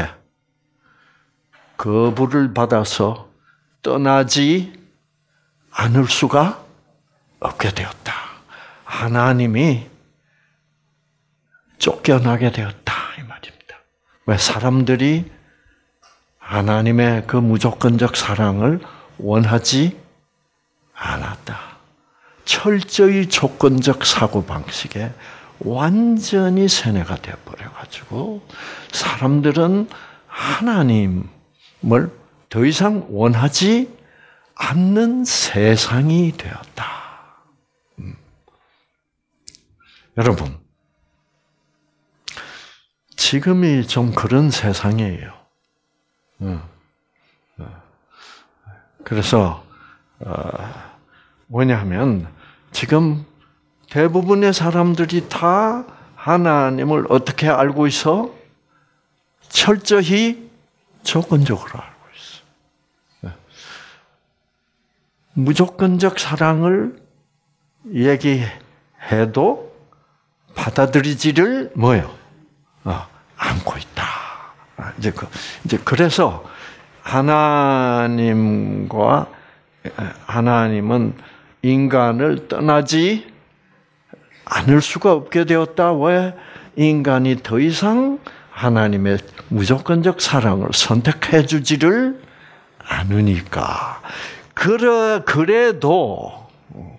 거부를 받아서 떠나지 않을 수가 없게 되었다. 하나님이 쫓겨나게 되었다, 이 말입니다. 왜? 사람들이 하나님의 그 무조건적 사랑을 원하지 않았다. 철저히 조건적 사고방식에 완전히 세뇌가 되어버려가지고 사람들은 하나님을 더 이상 원하지 않는 세상이 되었다. 여러분, 지금이 좀 그런 세상이에요. 그래서 뭐냐면 지금 대부분의 사람들이 다 하나님을 어떻게 알고 있어? 철저히 조건적으로 알고 있어. 무조건적 사랑을 얘기해도 받아들이지를 뭐예요? 않고 있다. 이제 그래서 하나님은 인간을 떠나지 않을 수가 없게 되었다. 왜? 인간이 더 이상 하나님의 무조건적 사랑을 선택해 주지를 않으니까. 그래도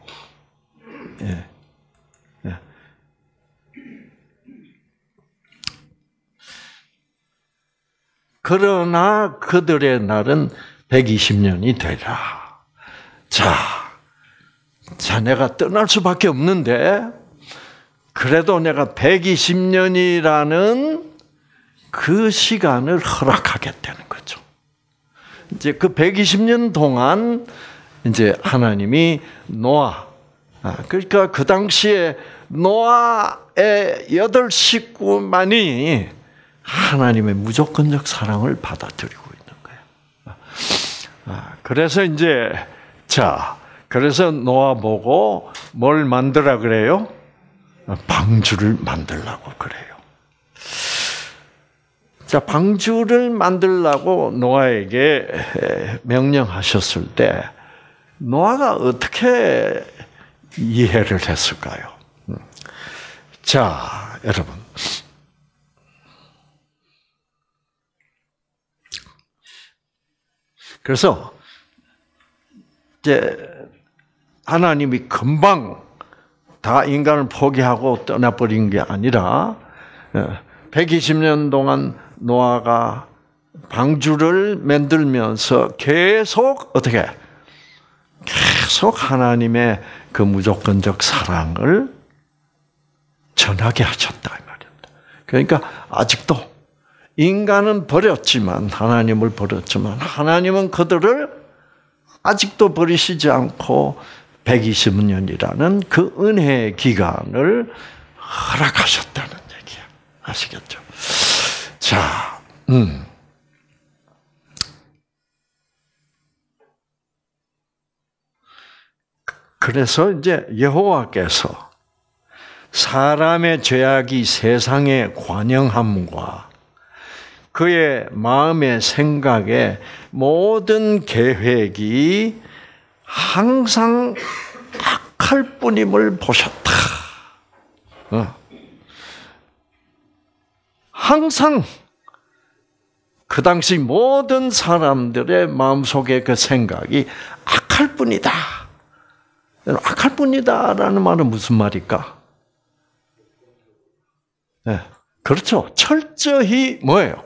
그러나 그들의 날은 120년이 되라. 자, 내가 떠날 수밖에 없는데, 그래도 내가 120년이라는 그 시간을 허락하겠다는 거죠. 이제 그 120년 동안 이제 하나님이 그러니까 그 당시에 노아의 8 식구만이 하나님의 무조건적 사랑을 받아들이고 있는 거예요. 그래서 이제 그래서 노아 보고 뭘 만들라 그래요? 방주를 만들라고 그래요. 방주를 만들라고 노아에게 명령하셨을 때 노아가 어떻게 이해를 했을까요? 여러분. 그래서 이제 하나님이 금방 다 인간을 포기하고 떠나버린 게 아니라 120년 동안 노아가 방주를 만들면서 계속 어떻게 계속 하나님의 그 무조건적 사랑을 전하게 하셨다 이 말입니다. 그러니까 아직도 인간은 버렸지만 하나님을 버렸지만 하나님은 그들을 아직도 버리시지 않고 120년이라는 그 은혜의 기간을 허락하셨다는 얘기야. 아시겠죠? 자, 그래서 이제 여호와께서 사람의 죄악이 세상의 관영함과 그의 마음의 생각의 모든 계획이 항상 악할 뿐임을 보셨다. 항상 그 당시 모든 사람들의 마음속에 그 생각이 악할 뿐이다. 악할 뿐이다라는 말은 무슨 말일까? 네, 그렇죠. 철저히 뭐예요?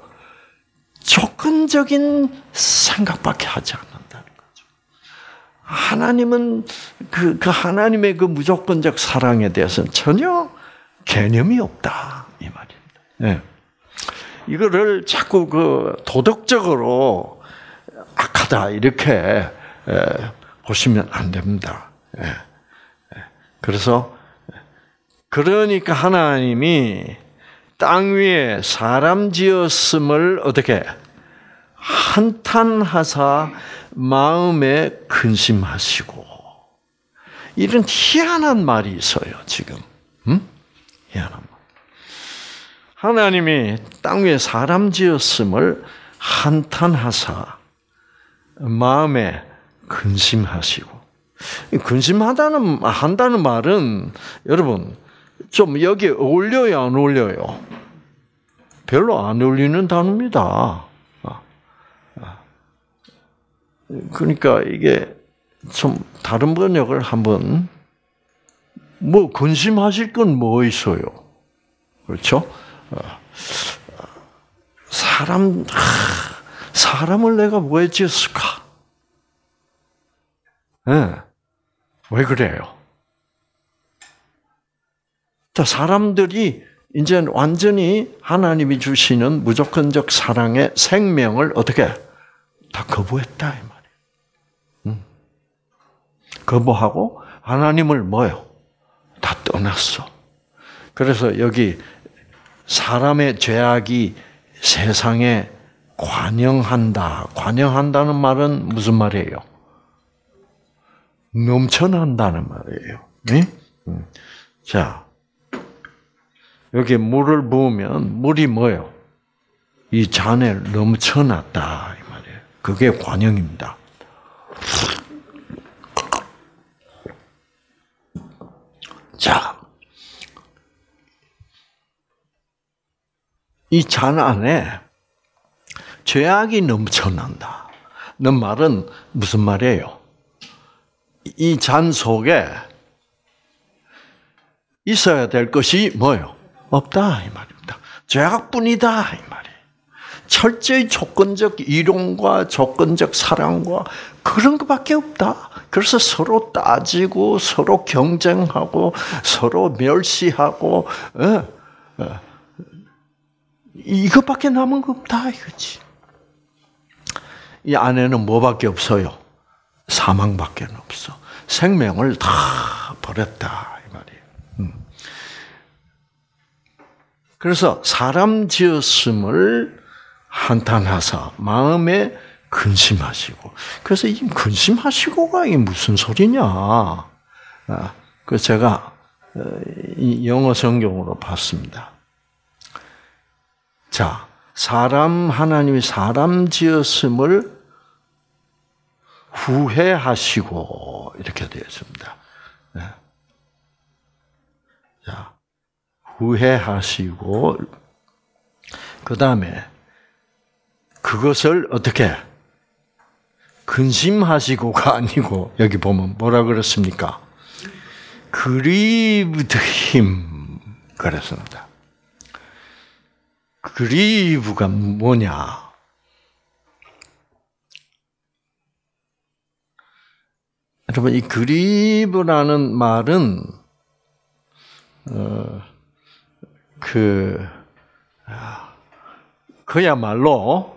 조건적인 생각밖에 하지 않는다는 거죠. 하나님은 그 하나님의 그 무조건적 사랑에 대해서는 전혀 개념이 없다 이 말입니다. 네. 이거를 자꾸 그 도덕적으로 악하다 이렇게 보시면 안 됩니다. 그래서 그러니까 하나님이 땅 위에 사람 지었음을 어떻게 한탄하사 마음에 근심하시고 이런 희한한 말이 있어요 지금. 희한한 말. 하나님이 땅 위에 사람 지었음을 한탄하사 마음에 근심하시고 한다는 말은 여러분 좀 여기에 어울려요, 안 어울려요? 별로 안 어울리는 단어입니다. 그러니까 이게 좀 다른 번역을 한번 근심하실 건 뭐 있어요? 그렇죠? 사람을 내가 왜 지었을까? 네. 왜 그래요? 자, 사람들이 이제 완전히 하나님이 주시는 무조건적 사랑의 생명을 어떻게 다 거부했다 이 말이에요. 거부하고 하나님을 뭐요? 다 떠났어. 그래서 여기 사람의 죄악이 세상에 관영한다. 관영한다는 말은 무슨 말이에요? 넘쳐난다는 말이에요. 네? 자, 여기 물을 부으면 물이 뭐예요? 이 잔에 넘쳐났다 이 말이에요. 그게 관영입니다. 자, 이 잔 안에 죄악이 넘쳐난다. 는 말은 무슨 말이에요? 이 잔 속에 있어야 될 것이 뭐예요? 없다 이 말입니다. 죄악뿐이다 이 말이에요. 철저히 조건적 이론과 조건적 사랑과 그런 것밖에 없다. 그래서 서로 따지고 서로 경쟁하고 서로 멸시하고 이것밖에 남은 거 없다 이거지. 이 안에는 뭐밖에 없어요? 사망밖에 없어. 생명을 다 버렸다 이 말이에요. 그래서 사람 지었음을 한탄하사 마음에 근심하시고. 그래서 이 근심하시고가 이게 무슨 소리냐? 그래서 제가 이 영어 성경으로 봤습니다. 자, 하나님이 사람 지었음을 후회하시고 이렇게 되어 있습니다. 자, 후회하시고 그 다음에 그것을 어떻게 근심하시고가 아니고 여기 보면 뭐라 그랬습니까? grieved him 그랬습니다. grieve가 뭐냐? 여러분, 이 그리브라는 말은 그야말로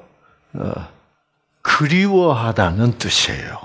그리워하다는 뜻이에요.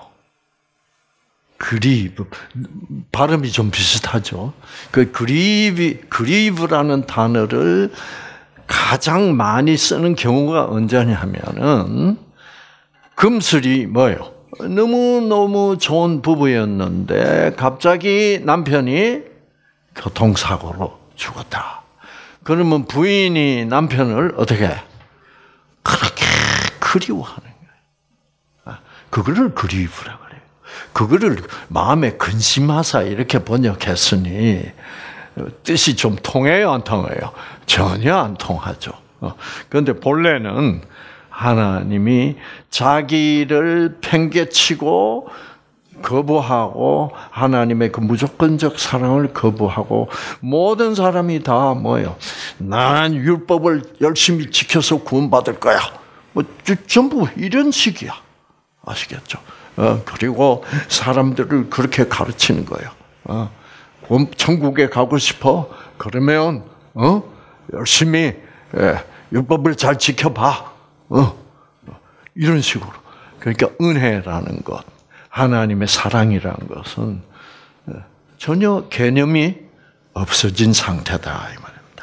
그리브, 발음이 좀 비슷하죠. 그 그리브라는 단어를 가장 많이 쓰는 경우가 언제냐 하면은, 금슬이 뭐예요? 너무너무 좋은 부부였는데 갑자기 남편이 교통사고로 죽었다. 그러면 부인이 남편을 어떻게 그렇게 그리워하는 거예요. 그거를 그리브라고 그래요. 그거를 마음에 근심하사 이렇게 번역했으니 뜻이 좀 통해요, 안 통해요? 전혀 안 통하죠. 그런데 본래는 하나님이 자기를 팽개치고 거부하고 하나님의 그 무조건적 사랑을 거부하고 모든 사람이 다 뭐예요? 난 율법을 열심히 지켜서 구원받을 거야. 뭐 전부 이런 식이야. 아시겠죠? 그리고 사람들을 그렇게 가르치는 거예요. 천국에 가고 싶어? 그러면 열심히 율법을 잘 지켜봐. 이런 식으로. 그러니까 은혜라는 것, 하나님의 사랑이라는 것은 전혀 개념이 없어진 상태다 이 말입니다.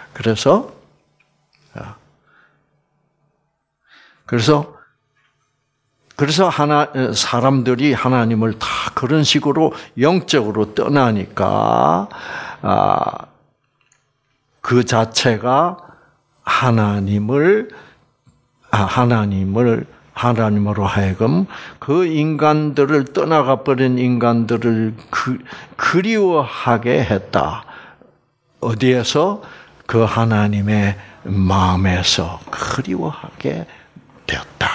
그래서 사람들이 하나님을 다 그런 식으로 영적으로 떠나니까 그 자체가 하나님으로 하여금 그 인간들을 떠나가 버린 인간들을 그리워하게 했다. 어디에서? 그 하나님의 마음에서 그리워하게 되었다.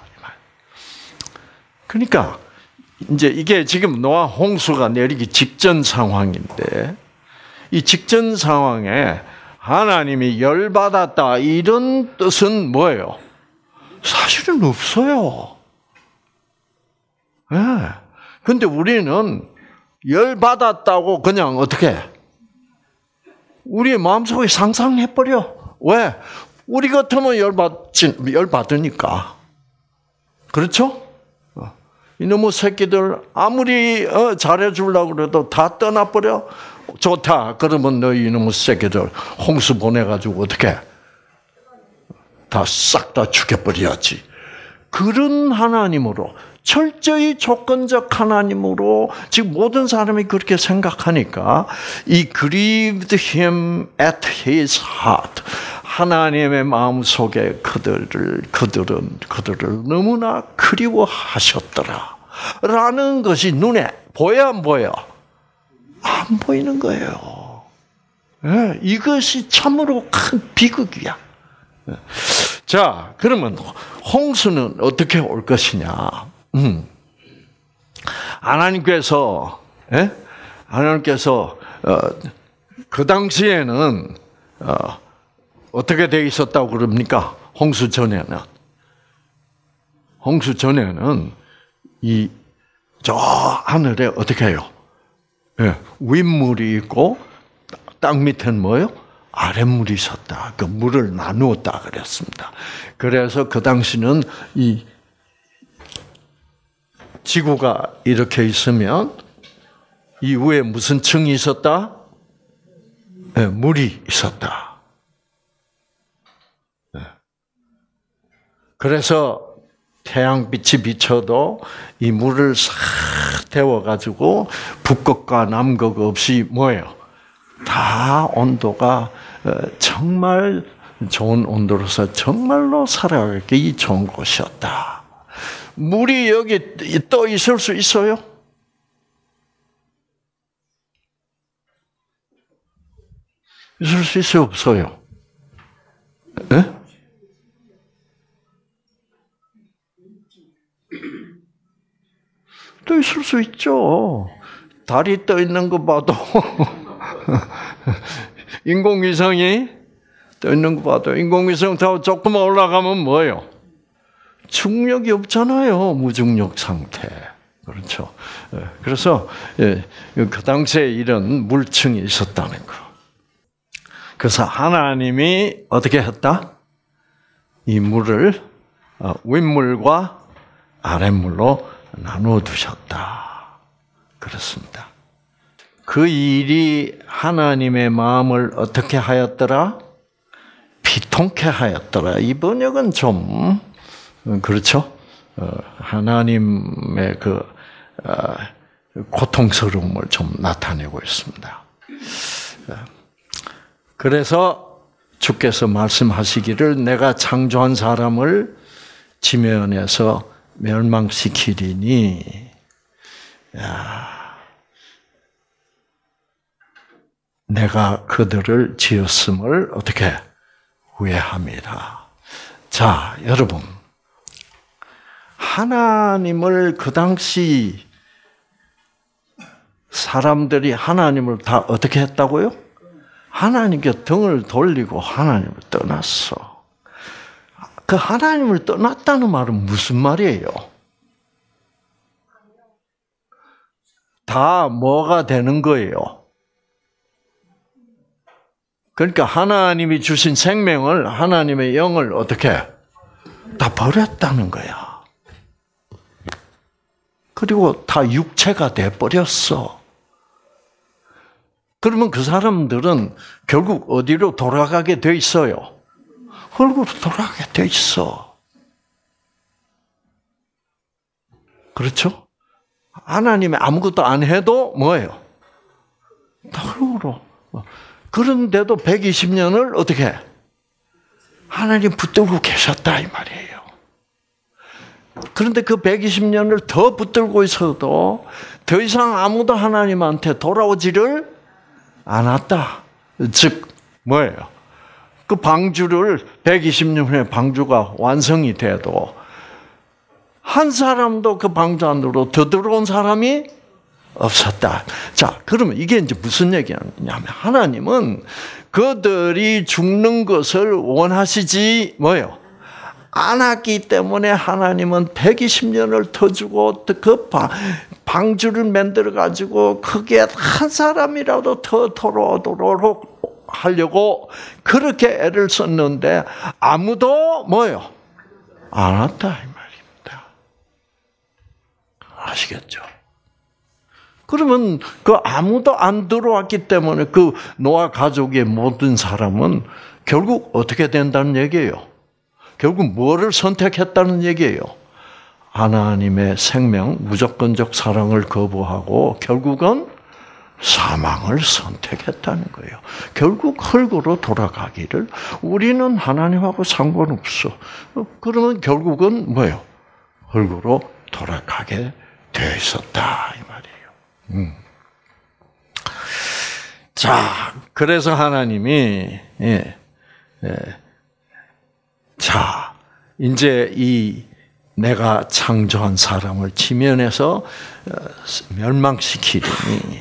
그러니까 이제 이게 지금 노아 홍수가 내리기 직전 상황인데, 이 직전 상황에 하나님이 열받았다 이런 뜻은 뭐예요? 사실은 없어요. 예. 근데 우리는 열받았다고 그냥 어떻게? 우리의 마음속에 상상해버려. 왜? 우리 같으면 열받으니까. 그렇죠? 이놈의 새끼들 아무리 잘해주려고 그래도 다 떠나버려. 좋다. 그러면 너희 이놈의 새끼들 홍수 보내가지고 어떻게? 다 싹 다 죽여버려야지. 그런 하나님으로, 철저히 조건적 하나님으로 지금 모든 사람이 그렇게 생각하니까 이 grieved him at his heart, 하나님의 마음 속에 그들을 너무나 그리워하셨더라 라는 것이 눈에 보여 안 보여? 안 보이는 거예요. 네, 이것이 참으로 큰 비극이야. 자, 그러면 홍수는 어떻게 올 것이냐? 하나님께서 그 당시에는 어떻게 돼 있었다고 그럽니까? 홍수 전에는 이 저 하늘에 어떻게 해요? 윗물이 있고 땅 밑에는 뭐예요? 아랫물이 있었다. 그 물을 나누었다 그랬습니다. 그래서 그 당시는 이 지구가 이렇게 있으면 이 위에 무슨 층이 있었다? 물이 있었다. 그래서 태양빛이 비쳐도 이 물을 싹 데워가지고 북극과 남극 없이 뭐예요? 다 온도가 정말 좋은 온도로서 정말로 살아가기 좋은 곳이었다. 물이 여기 또 있을 수 있어요? 있을 수 있어요? 없어요? 네? 또 있을 수 있죠. 달이 떠 있는 거 봐도 인공위성이 떠 있는 거 봐도 인공위성 타고 조금만 올라가면 뭐예요? 중력이 없잖아요. 무중력 상태. 그렇죠. 그래서 그 당시에 이런 물층이 있었다는 거. 그래서 하나님이 어떻게 했다? 이 물을 윗물과 아랫물로 나누어 두셨다. 그렇습니다. 그 일이 하나님의 마음을 어떻게 하였더라? 비통케 하였더라. 이 번역은 좀 그렇죠. 하나님의 그 고통스러움을 좀 나타내고 있습니다. 그래서 주께서 말씀하시기를 내가 창조한 사람을 지면에서 멸망시키리니 내가 그들을 지었음을 어떻게 후회합니다. 자, 여러분. 하나님을 그 당시 사람들이 하나님을 다 어떻게 했다고요? 하나님께 등을 돌리고 하나님을 떠났어. 그 하나님을 떠났다는 말은 무슨 말이에요? 다 뭐가 되는 거예요? 그러니까 하나님이 주신 생명을, 하나님의 영을 어떻게 다 버렸다는 거야. 그리고 다 육체가 돼버렸어. 그러면 그 사람들은 결국 어디로 돌아가게 돼 있어요? 흙으로 돌아가게 돼 있어. 그렇죠? 하나님이 아무것도 안 해도 뭐예요? 다 흙으로. 그런데도 120년을 어떻게 해? 하나님 붙들고 계셨다 이 말이에요. 그런데 그 120년을 더 붙들고 있어도 더 이상 아무도 하나님한테 돌아오지를 않았다. 즉 뭐예요? 그 방주를 120년 후에 방주가 완성이 돼도 한 사람도 그 방주 안으로 더 들어온 사람이 없었다. 자, 그러면 이게 이제 무슨 얘기냐면 하나님은 그들이 죽는 것을 원하시지 뭐예요? 않았기 때문에 하나님은 120년을 더 주고 그 방주를 만들어 가지고 그게 한 사람이라도 더 돌아오도록 하려고 그렇게 애를 썼는데 아무도 뭐예요? 안 왔다 이 말입니다. 아시겠죠? 그러면 그 아무도 안 들어왔기 때문에 그 노아 가족의 모든 사람은 결국 어떻게 된다는 얘기예요? 결국 뭐를 선택했다는 얘기예요? 하나님의 생명, 무조건적 사랑을 거부하고 결국은 사망을 선택했다는 거예요. 결국 흙으로 돌아가기를 우리는 하나님하고 상관없어. 그러면 결국은 뭐예요? 흙으로 돌아가게 되어 있었다 이 말이에요. 자, 그래서 하나님이 자, 이제 이 내가 창조한 사람을 지면에서 멸망시키리니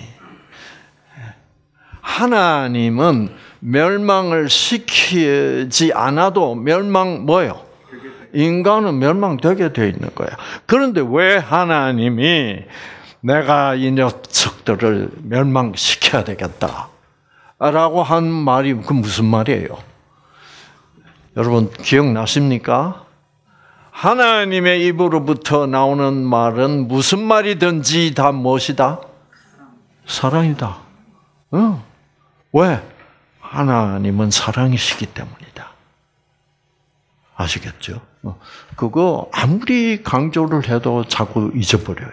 하나님은 멸망을 시키지 않아도 뭐예요? 인간은 멸망되게 되어 있는 거야. 그런데 왜 하나님이 내가 이 녀석들을 멸망시켜야 되겠다 라고 한 말이 그 무슨 말이에요? 여러분 기억나십니까? 하나님의 입으로부터 나오는 말은 무슨 말이든지 다 무엇이다? 사랑이다. 왜? 하나님은 사랑이시기 때문이다. 아시겠죠? 그거 아무리 강조를 해도 자꾸 잊어버려요.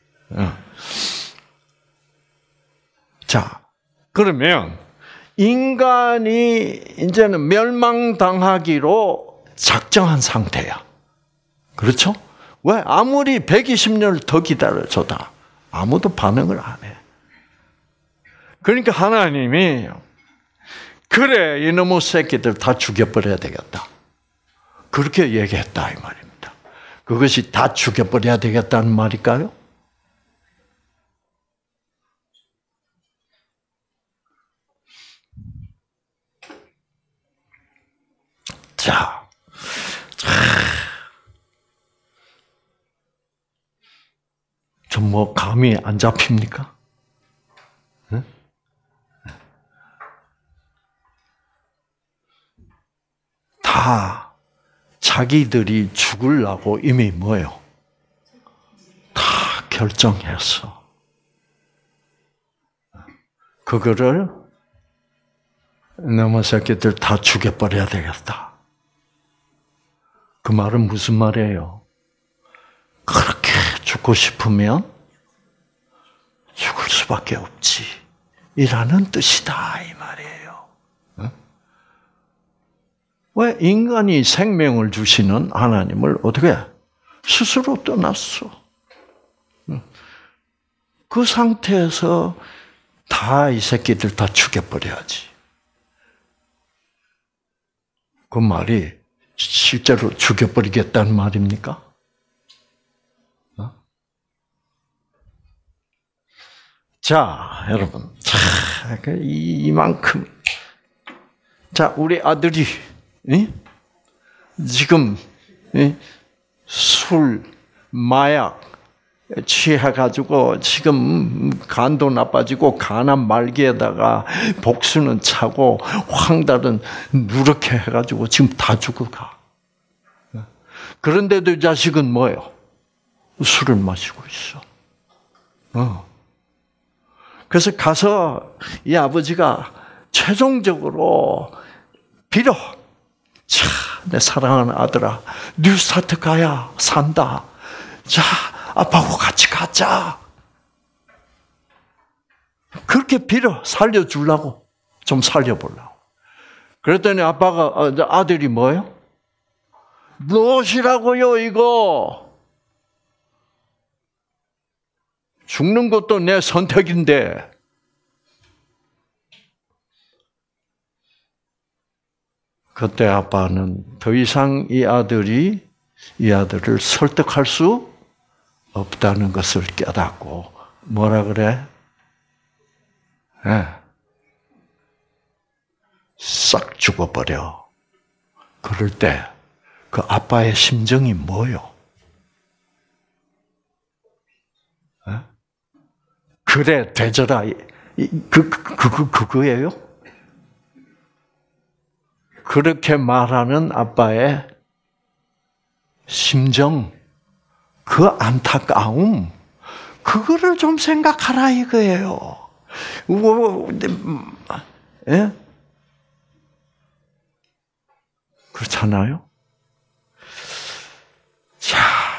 자, 그러면 인간이 이제는 멸망당하기로 작정한 상태야. 그렇죠? 왜? 아무리 120년을 더 기다려줘도 아무도 반응을 안 해. 그러니까 하나님이 그래 이놈의 새끼들 다 죽여버려야 되겠다. 그렇게 얘기했다 이 말입니다. 그것이 다 죽여버려야 되겠다는 말일까요? 자, 좀 뭐 감이 안 잡힙니까? 응? 다 자기들이 죽으려고 이미 뭐예요? 다 결정했어. 그거를 너무 새끼들 다 죽여버려야 되겠다. 그 말은 무슨 말이에요? 그렇게 죽고 싶으면 죽을 수밖에 없지. 이라는 뜻이다. 이 말이에요. 왜 인간이 생명을 주시는 하나님을 어떻게 스스로 떠났어. 그 상태에서 다 이 새끼들 다 죽여버려야지. 그 말이 실제로 죽여버리겠다는 말입니까? 자, 여러분. 자, 이만큼. 자, 우리 아들이, 지금, 술, 마약, 취해가지고 지금 간도 나빠지고 간암 말기에다가 복수는 차고 황달은 누렇게 해가지고 지금 다 죽어가. 그런데도 이 자식은 뭐예요? 술을 마시고 있어. 그래서 가서 이 아버지가 최종적으로 빌어. 자, 내 사랑하는 아들아, 뉴스타트 가야 산다. 자, 아빠하고 같이 가자. 그렇게 빌어. 살려주려고. 좀 살려보려고. 그랬더니 아빠가, 아들이 뭐예요? 무엇이라고요, 이거? 죽는 것도 내 선택인데. 그때 아빠는 더 이상 이 아들을 설득할 수 없다는 것을 깨닫고 뭐라 그래? 싹 죽어버려. 그럴 때 그 아빠의 심정이 뭐요? 그래 되져라. 그거예요? 그렇게 말하는 아빠의 심정, 그 안타까움, 그거를 좀 생각하라 이거예요. 예? 그렇잖아요? 자,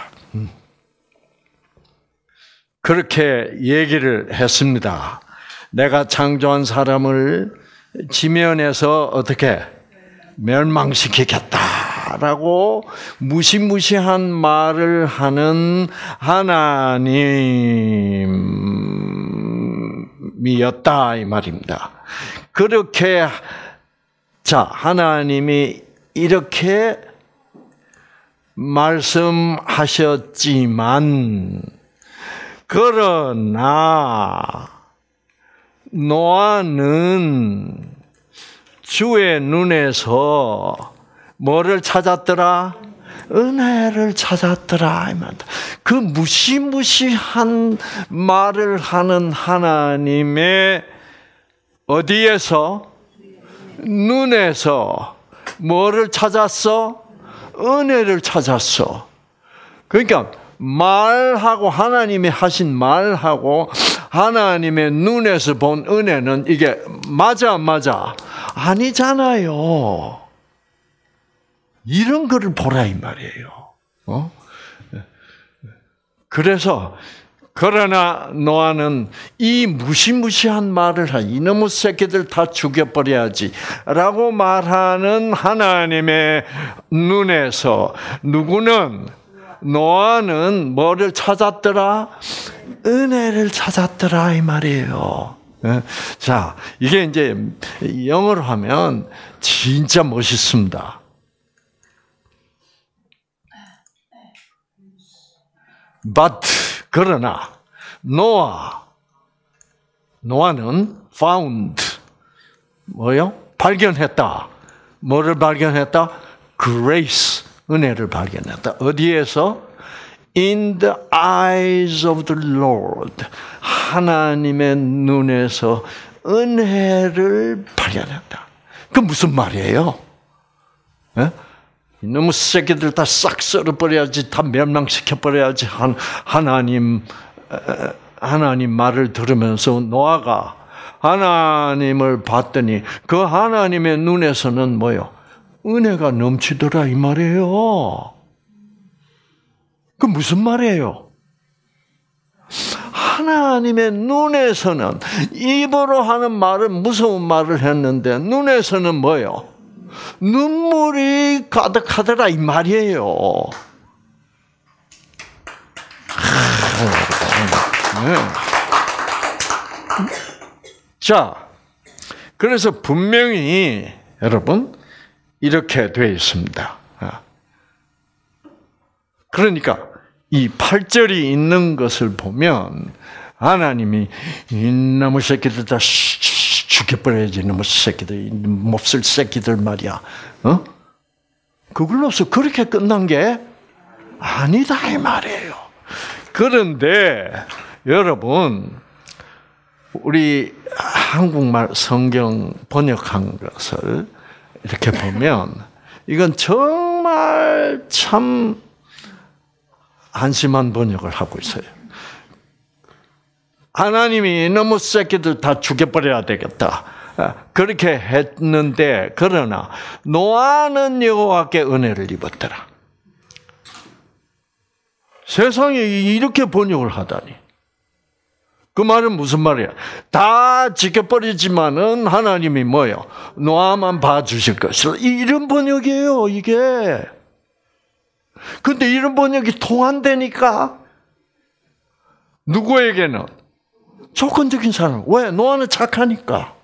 그렇게 얘기를 했습니다. 내가 창조한 사람을 지면에서 어떻게 멸망시키겠다라고 무시무시한 말을 하는 하나님이었다 이 말입니다. 그렇게 자 하나님이 이렇게 말씀하셨지만 그러나 노아는 주의 눈에서 뭐를 찾았더라? 은혜를 찾았더라. 그 무시무시한 말을 하는 하나님의 어디에서? 눈에서 뭐를 찾았어? 은혜를 찾았어. 그러니까 말하고 하나님이 하신 말하고 하나님의 눈에서 본 은혜는 이게 맞아 안 맞아? 아니잖아요. 이런 거를 보라 이 말이에요. 그래서 그러나 노아는 이 무시무시한 말을 한 이놈의 새끼들 다 죽여버려야지 라고 말하는 하나님의 눈에서 누구는 노아는 뭐를 찾았더라? 은혜를 찾았더라 이 말이에요. 자, 이게 이제 영어로 하면 진짜 멋있습니다. But 그러나 노아는 found 뭐요? 발견했다. 뭐를 발견했다? Grace 은혜를 발견했다. 어디에서? In the eyes of the Lord. 하나님의 눈에서 은혜를 발견한다. 그 무슨 말이에요? 예? 너무 새끼들 다 싹 썰어버려야지, 다 멸망시켜버려야지. 하나님 말을 들으면서 노아가 하나님을 봤더니 그 하나님의 눈에서는 뭐요? 은혜가 넘치더라 이 말이에요. 그 무슨 말이에요? 하나님의 눈에서는 입으로 하는 말은 무서운 말을 했는데 눈에서는 뭐요? 눈물이 가득하더라 이 말이에요. 네. 자, 그래서 분명히 여러분 이렇게 되어 있습니다. 그러니까 이 8절이 있는 것을 보면 하나님이 이놈의 새끼들 다 죽여버려야지, 이놈의 새끼들, 몹쓸 새끼들 말이야. 그걸로서 그렇게 끝난 게 아니다 이 말이에요. 그런데 여러분, 우리 한국말 성경 번역한 것을 이렇게 보면 이건 정말 참 한심한 번역을 하고 있어요. 하나님이 너무 새끼들 다 죽여버려야 되겠다. 그렇게 했는데 그러나 노아는 여호와께 은혜를 입었더라. 세상에 이렇게 번역을 하다니. 그 말은 무슨 말이야? 다 지켜버리지만은 하나님이 뭐요? 노아만 봐주실 것이다. 이런 번역이에요, 이게. 근데 이런 번역이 통한다니까? 누구에게는? 조건적인 사람. 왜? 노아는 착하니까.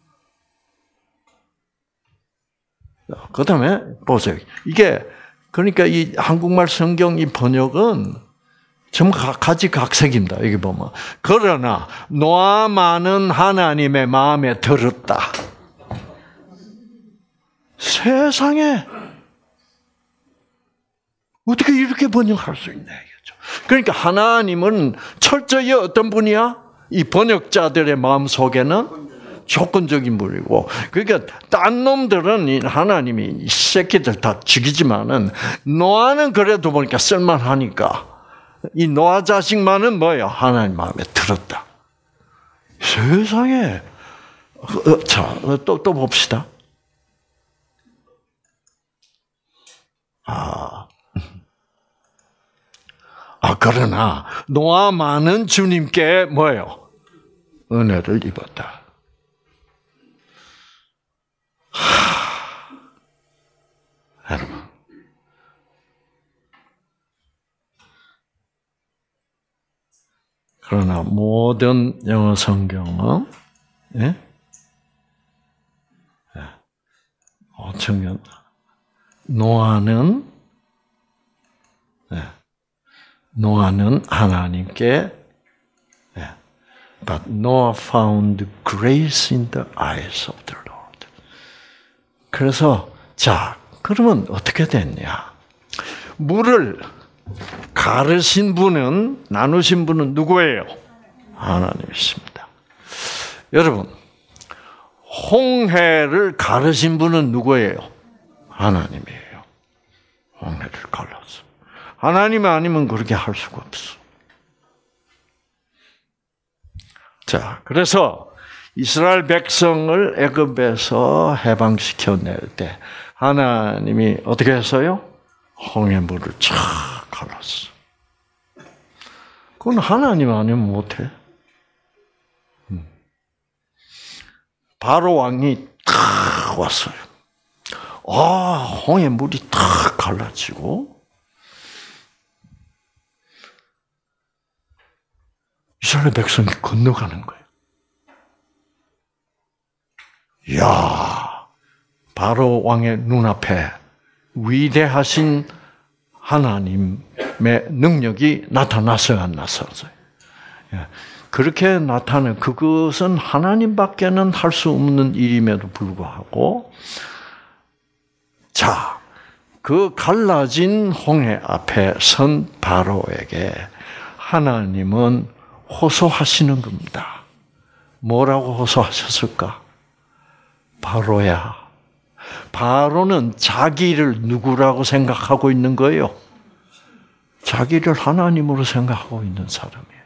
그 다음에 보세요. 이게, 그러니까 이 한국말 성경 이 번역은 전부 가지각색입니다. 여기 보면. 그러나 노아만은 하나님의 마음에 들었다. 세상에 어떻게 이렇게 번역할 수 있냐 이거죠. 그러니까 하나님은 철저히 어떤 분이야? 이 번역자들의 마음 속에는 조건적인 분이고, 그러니까 딴 놈들은 하나님이 이 새끼들 다 죽이지만은 노아는 그래도 보니까 쓸만하니까. 이 노아 자식만은 뭐예요? 하나님 마음에 들었다. 세상에. 자, 또 봅시다. 그러나 노아만은 주님께 뭐예요? 은혜를 입었다. 여러분. 그러나 모든 영어 성경은 청년 노아는 하나님께 but Noah found grace in the eyes of the Lord. 그래서 자, 그러면 어떻게 됐냐? 물을 가르신 분은, 나누신 분은 누구예요? 하나님이십니다. 여러분, 홍해를 가르신 분은 누구예요? 하나님이에요. 홍해를 갈랐어. 하나님 아니면 그렇게 할 수가 없어. 자, 그래서 이스라엘 백성을 애굽에서 해방시켜낼 때 하나님이 어떻게 했어요? 홍해물을 쫙 갈았어. 그건 하나님 아니면 못해. 바로 왕이 탁 왔어요. 홍해물이 탁 갈라지고 이스라엘 백성이 건너가는 거예요. 이야, 바로 왕의 눈앞에 위대하신 하나님의 능력이 나타났어요, 안 나타났어요? 그렇게 나타나는 그것은 하나님밖에는 할 수 없는 일임에도 불구하고, 자, 그 갈라진 홍해 앞에 선 바로에게 하나님은 호소하시는 겁니다. 뭐라고 호소하셨을까? 바로야. 바로는 자기를 누구라고 생각하고 있는 거예요? 자기를 하나님으로 생각하고 있는 사람이에요.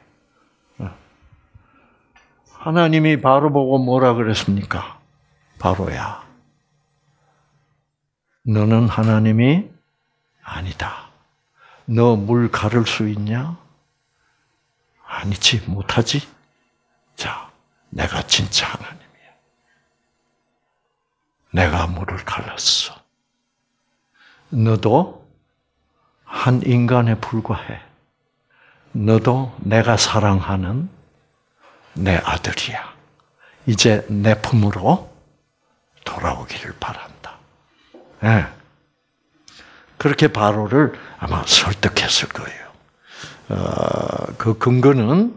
하나님이 바로 보고 뭐라 그랬습니까? 바로야, 너는 하나님이 아니다. 너 물 가를 수 있냐? 아니지, 못하지. 자, 내가 진짜 하나님이야. 내가 물을 갈랐어. 너도 한 인간에 불과해. 너도 내가 사랑하는 내 아들이야. 이제 내 품으로 돌아오기를 바란다. 네. 그렇게 바로를 아마 설득했을 거예요. 그 근거는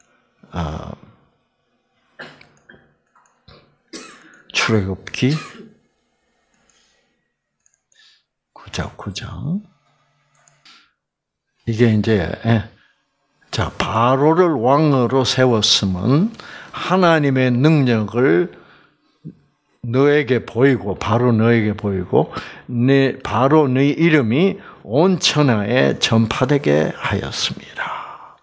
출애굽기 9장. 이게 이제 자, 바로를 왕으로 세웠으면 하나님의 능력을 너에게 보이고, 바로 너에게 보이고, 바로 네 이름이 온 천하에 전파되게 하였습니다.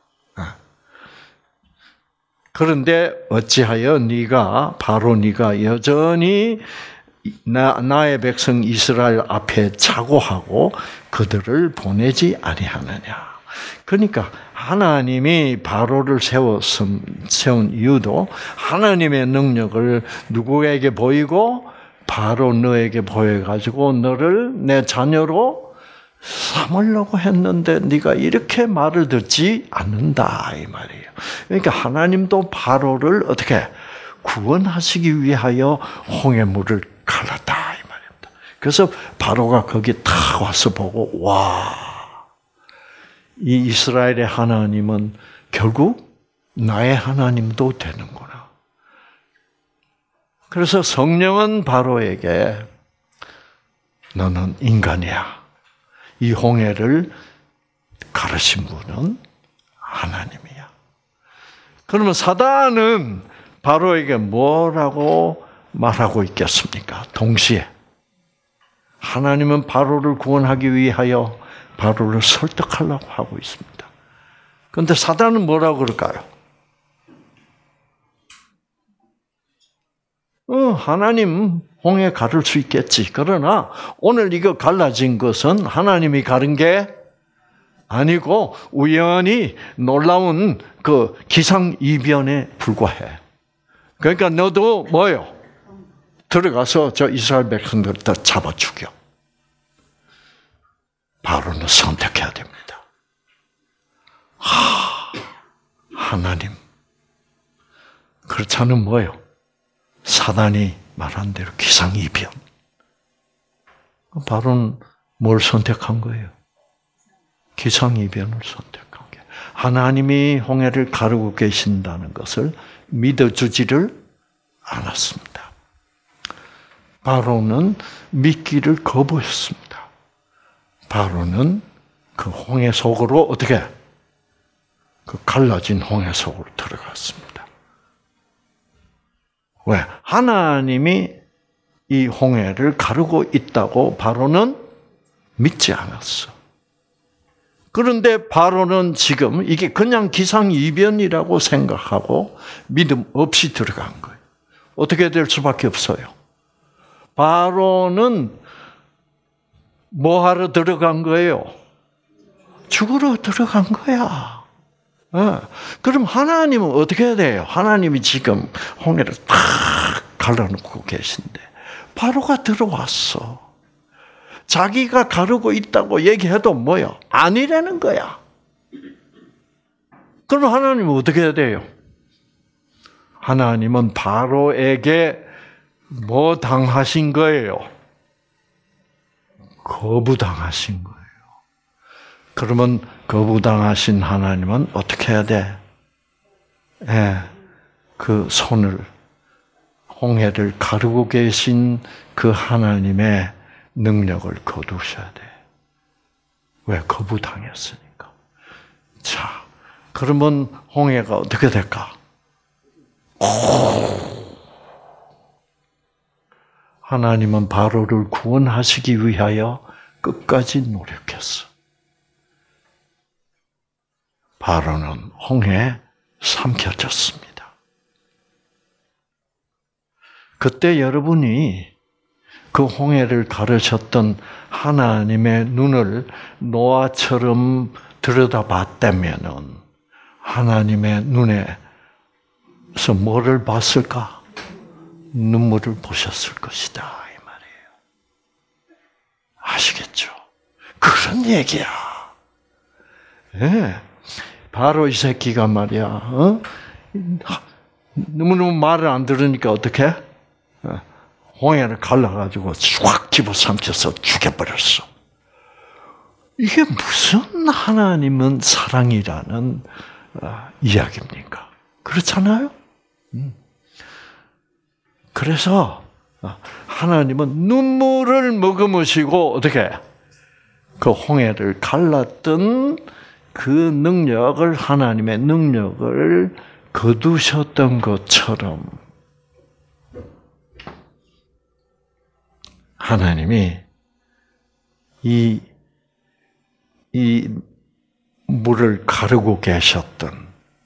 그런데 어찌하여 바로 네가 여전히 나의 백성 이스라엘 앞에 자고하고 그들을 보내지 아니하느냐. 그러니까 하나님이 바로를 세운 이유도 하나님의 능력을 누구에게 보이고 바로 너에게 보여가지고 너를 내 자녀로 삼으려고 했는데 네가 이렇게 말을 듣지 않는다 이 말이에요. 그러니까 하나님도 바로를 어떻게 구원하시기 위하여 홍해물을 갈랐다 이 말입니다. 그래서 바로가 거기 탁 와서 보고 와. 이 이스라엘의 하나님은 결국 나의 하나님도 되는구나. 그래서 성령은 바로에게 너는 인간이야. 이 홍해를 가르신 분은 하나님이야. 그러면 사단은 바로에게 뭐라고 말하고 있겠습니까? 동시에 하나님은 바로를 구원하기 위하여 바로를 설득하려고 하고 있습니다. 그런데 사단은 뭐라고 그럴까요? 하나님 홍해 가를 수 있겠지. 그러나 오늘 이거 갈라진 것은 하나님이 가른 게 아니고 우연히 놀라운 그 기상이변에 불과해. 그러니까 너도 뭐요? 들어가서 저 이스라엘 백성들 다 잡아 죽여. 바로는 선택해야 됩니다. 하나님. 그렇지 않으면 뭐예요? 사단이 말한 대로 기상이변. 바로는 뭘 선택한 거예요? 기상이변을 선택한 게. 하나님이 홍해를 가르고 계신다는 것을 믿어주지를 않았습니다. 바로는 믿기를 거부했습니다. 바로는 그 홍해 속으로 어떻게? 그 갈라진 홍해 속으로 들어갔습니다. 왜? 하나님이 이 홍해를 가르고 있다고 바로는 믿지 않았어. 그런데 바로는 지금 이게 그냥 기상이변이라고 생각하고 믿음 없이 들어간 거예요. 어떻게 될 수밖에 없어요. 바로는 뭐 하러 들어간 거예요? 죽으러 들어간 거야. 그럼 하나님은 어떻게 해야 돼요? 하나님이 지금 홍해를 탁 갈라놓고 계신데 바로가 들어왔어. 자기가 가르고 있다고 얘기해도 뭐요? 아니라는 거야. 그럼 하나님은 어떻게 해야 돼요? 하나님은 바로에게 뭐 당하신 거예요? 거부당하신 거예요. 그러면 거부당하신 하나님은 어떻게 해야 돼? 그 손을 홍해를 가르고 계신 그 하나님의 능력을 거두셔야 돼. 왜? 거부당했으니까. 자, 그러면 홍해가 어떻게 될까? 하나님은 바로를 구원하시기 위하여 끝까지 노력했어. 바로는 홍해에 삼켜졌습니다. 그때 여러분이 그 홍해를 가르쳤던 하나님의 눈을 노아처럼 들여다봤다면은 하나님의 눈에서 뭐를 봤을까? 눈물을 보셨을 것이다 이 말이에요. 아시겠죠? 그런 얘기야. 예. 바로 이 새끼가 말이야. 너무너무 말을 안 들으니까 어떻게? 홍해를 갈라가지고 확 집어삼켜서 죽여버렸어. 이게 무슨 하나님은 사랑이라는 이야기입니까? 그렇잖아요? 그래서 하나님은 눈물을 머금으시고 어떻게? 그 홍해를 갈랐던 그 능력을, 하나님의 능력을 거두셨던 것처럼 하나님이 이 물을 가르고 계셨던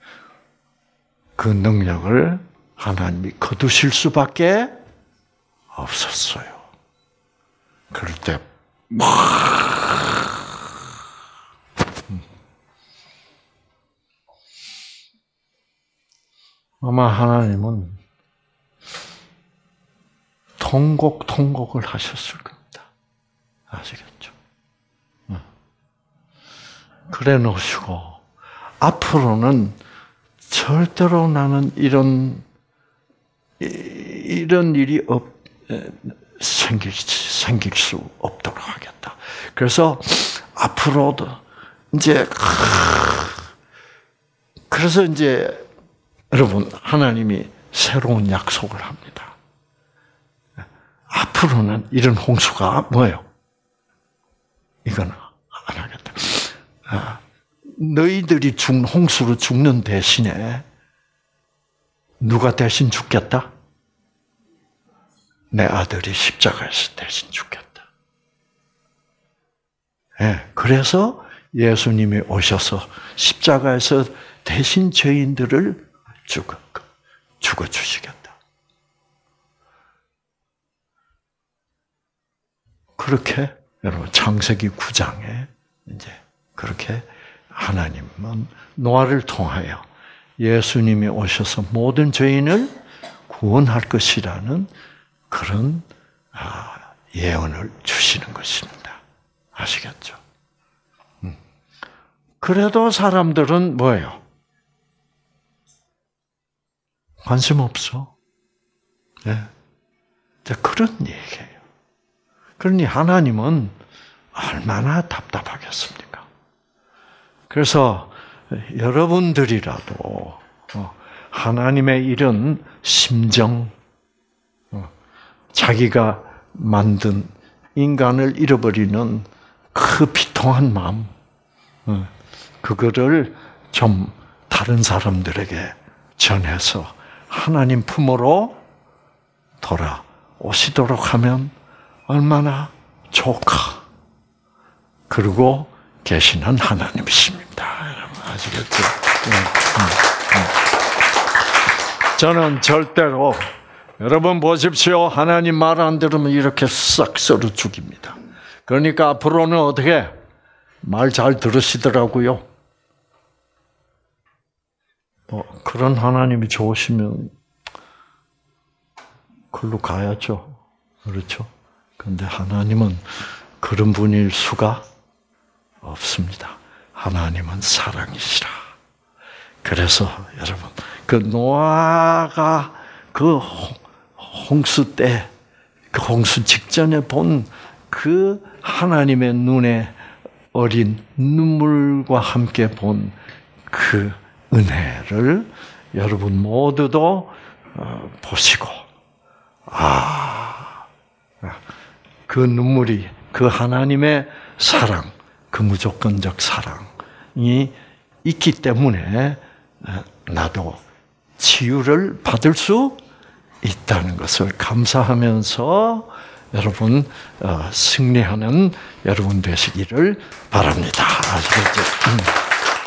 그 능력을 하나님이 거두실 수밖에 없었어요. 그럴 때 아마 하나님은 통곡을 하셨을 겁니다. 아시겠죠? 그래 놓으시고 앞으로는 절대로 나는 이런 일이 생길 수 없도록 하겠다. 그래서 앞으로도 그래서 여러분 하나님이 새로운 약속을 합니다. 앞으로는 이런 홍수가 뭐예요? 이건 안 하겠다. 너희들이 홍수로 죽는 대신에 누가 대신 죽겠다? 내 아들이 십자가에서 대신 죽겠다. 네, 그래서 예수님이 오셔서 십자가에서 대신 죄인들을 죽어주시겠다. 그렇게 여러분 창세기 9장에 그렇게 하나님은 노아를 통하여 예수님이 오셔서 모든 죄인을 구원할 것이라는 그런 예언을 주시는 것입니다. 아시겠죠? 그래도 사람들은 뭐예요? 관심 없어. 네. 그런 얘기예요. 그러니 하나님은 얼마나 답답하겠습니까? 그래서 여러분들이라도 하나님의 이런 심정, 자기가 만든 인간을 잃어버리는 그 비통한 마음, 그거를 좀 다른 사람들에게 전해서 하나님 품으로 돌아오시도록 하면 얼마나 좋을까. 그리고 계시는 하나님이십니다. 여러분 아시겠죠? 저는 절대로 여러분 보십시오. 하나님 말 안 들으면 이렇게 싹 썰어 죽입니다. 그러니까 앞으로는 어떻게 말 잘 들으시더라고요. 그런 하나님이 좋으시면 그걸로 가야죠. 그렇죠? 그런데 하나님은 그런 분일 수가 없습니다. 하나님은 사랑이시라. 그래서 여러분 그 노아가 그 홍수 때, 그 홍수 직전에 본 그 하나님의 눈에 어린 눈물과 함께 본 그 은혜를 여러분 모두도 보시고, 그 눈물이 그 하나님의 사랑, 그 무조건적 사랑이 있기 때문에 나도 치유를 받을 수 있다는 것을 감사하면서 여러분 승리하는 여러분 되시기를 바랍니다. 아시겠죠?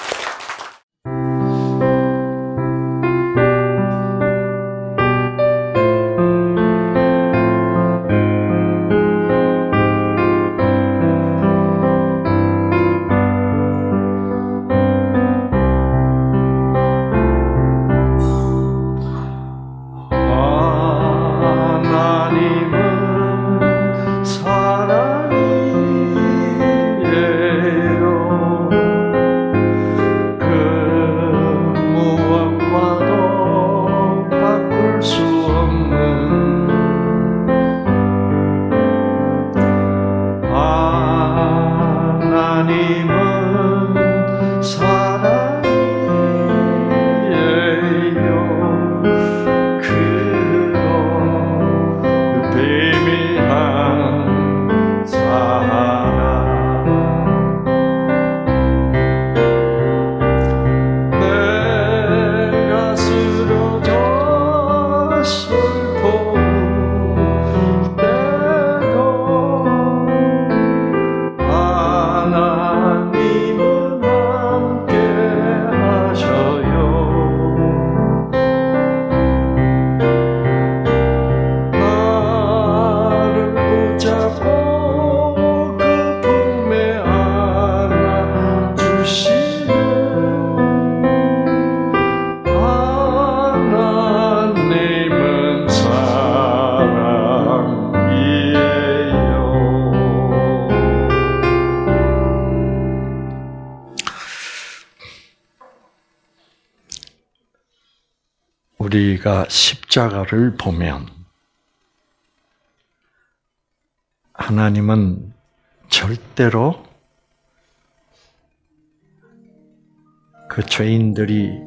우리가 십자가를 보면 하나님은 절대로 그 죄인들이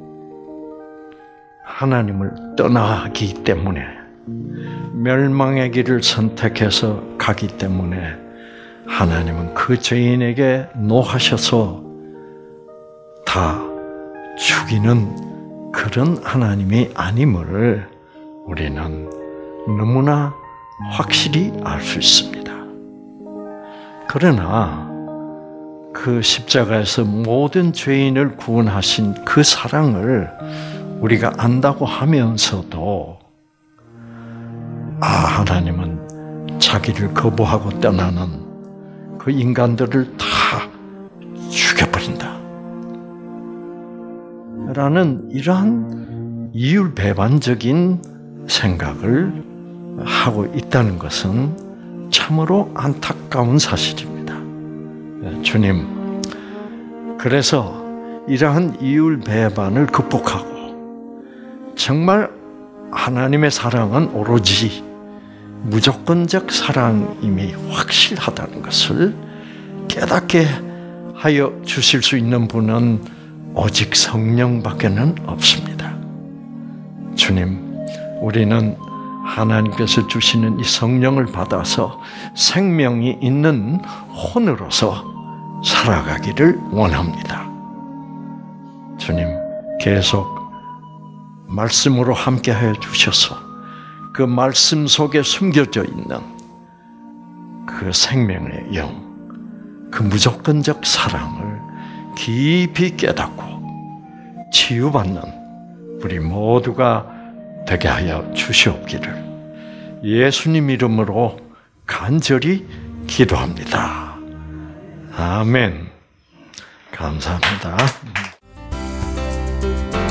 하나님을 떠나기 때문에 멸망의 길을 선택해서 가기 때문에 하나님은 그 죄인에게 노하셔서 다 죽이는 그런 하나님이 아님을 우리는 너무나 확실히 알 수 있습니다. 그러나 그 십자가에서 모든 죄인을 구원하신 그 사랑을 우리가 안다고 하면서도 하나님은 자기를 거부하고 떠나는 그 인간들을 다 죽여버린다 라는 이러한 이율배반적인 생각을 하고 있다는 것은 참으로 안타까운 사실입니다. 주님, 그래서 이러한 이율배반을 극복하고 정말 하나님의 사랑은 오로지 무조건적 사랑임이 확실하다는 것을 깨닫게 하여 주실 수 있는 분은 오직 성령밖에는 없습니다. 주님, 우리는 하나님께서 주시는 이 성령을 받아서 생명이 있는 혼으로서 살아가기를 원합니다. 주님, 계속 말씀으로 함께하여 주셔서 그 말씀 속에 숨겨져 있는 그 생명의 영, 그 무조건적 사랑을 깊이 깨닫고 치유받는 우리 모두가 되게 하여 주시옵기를 예수님 이름으로 간절히 기도합니다. 아멘. 감사합니다.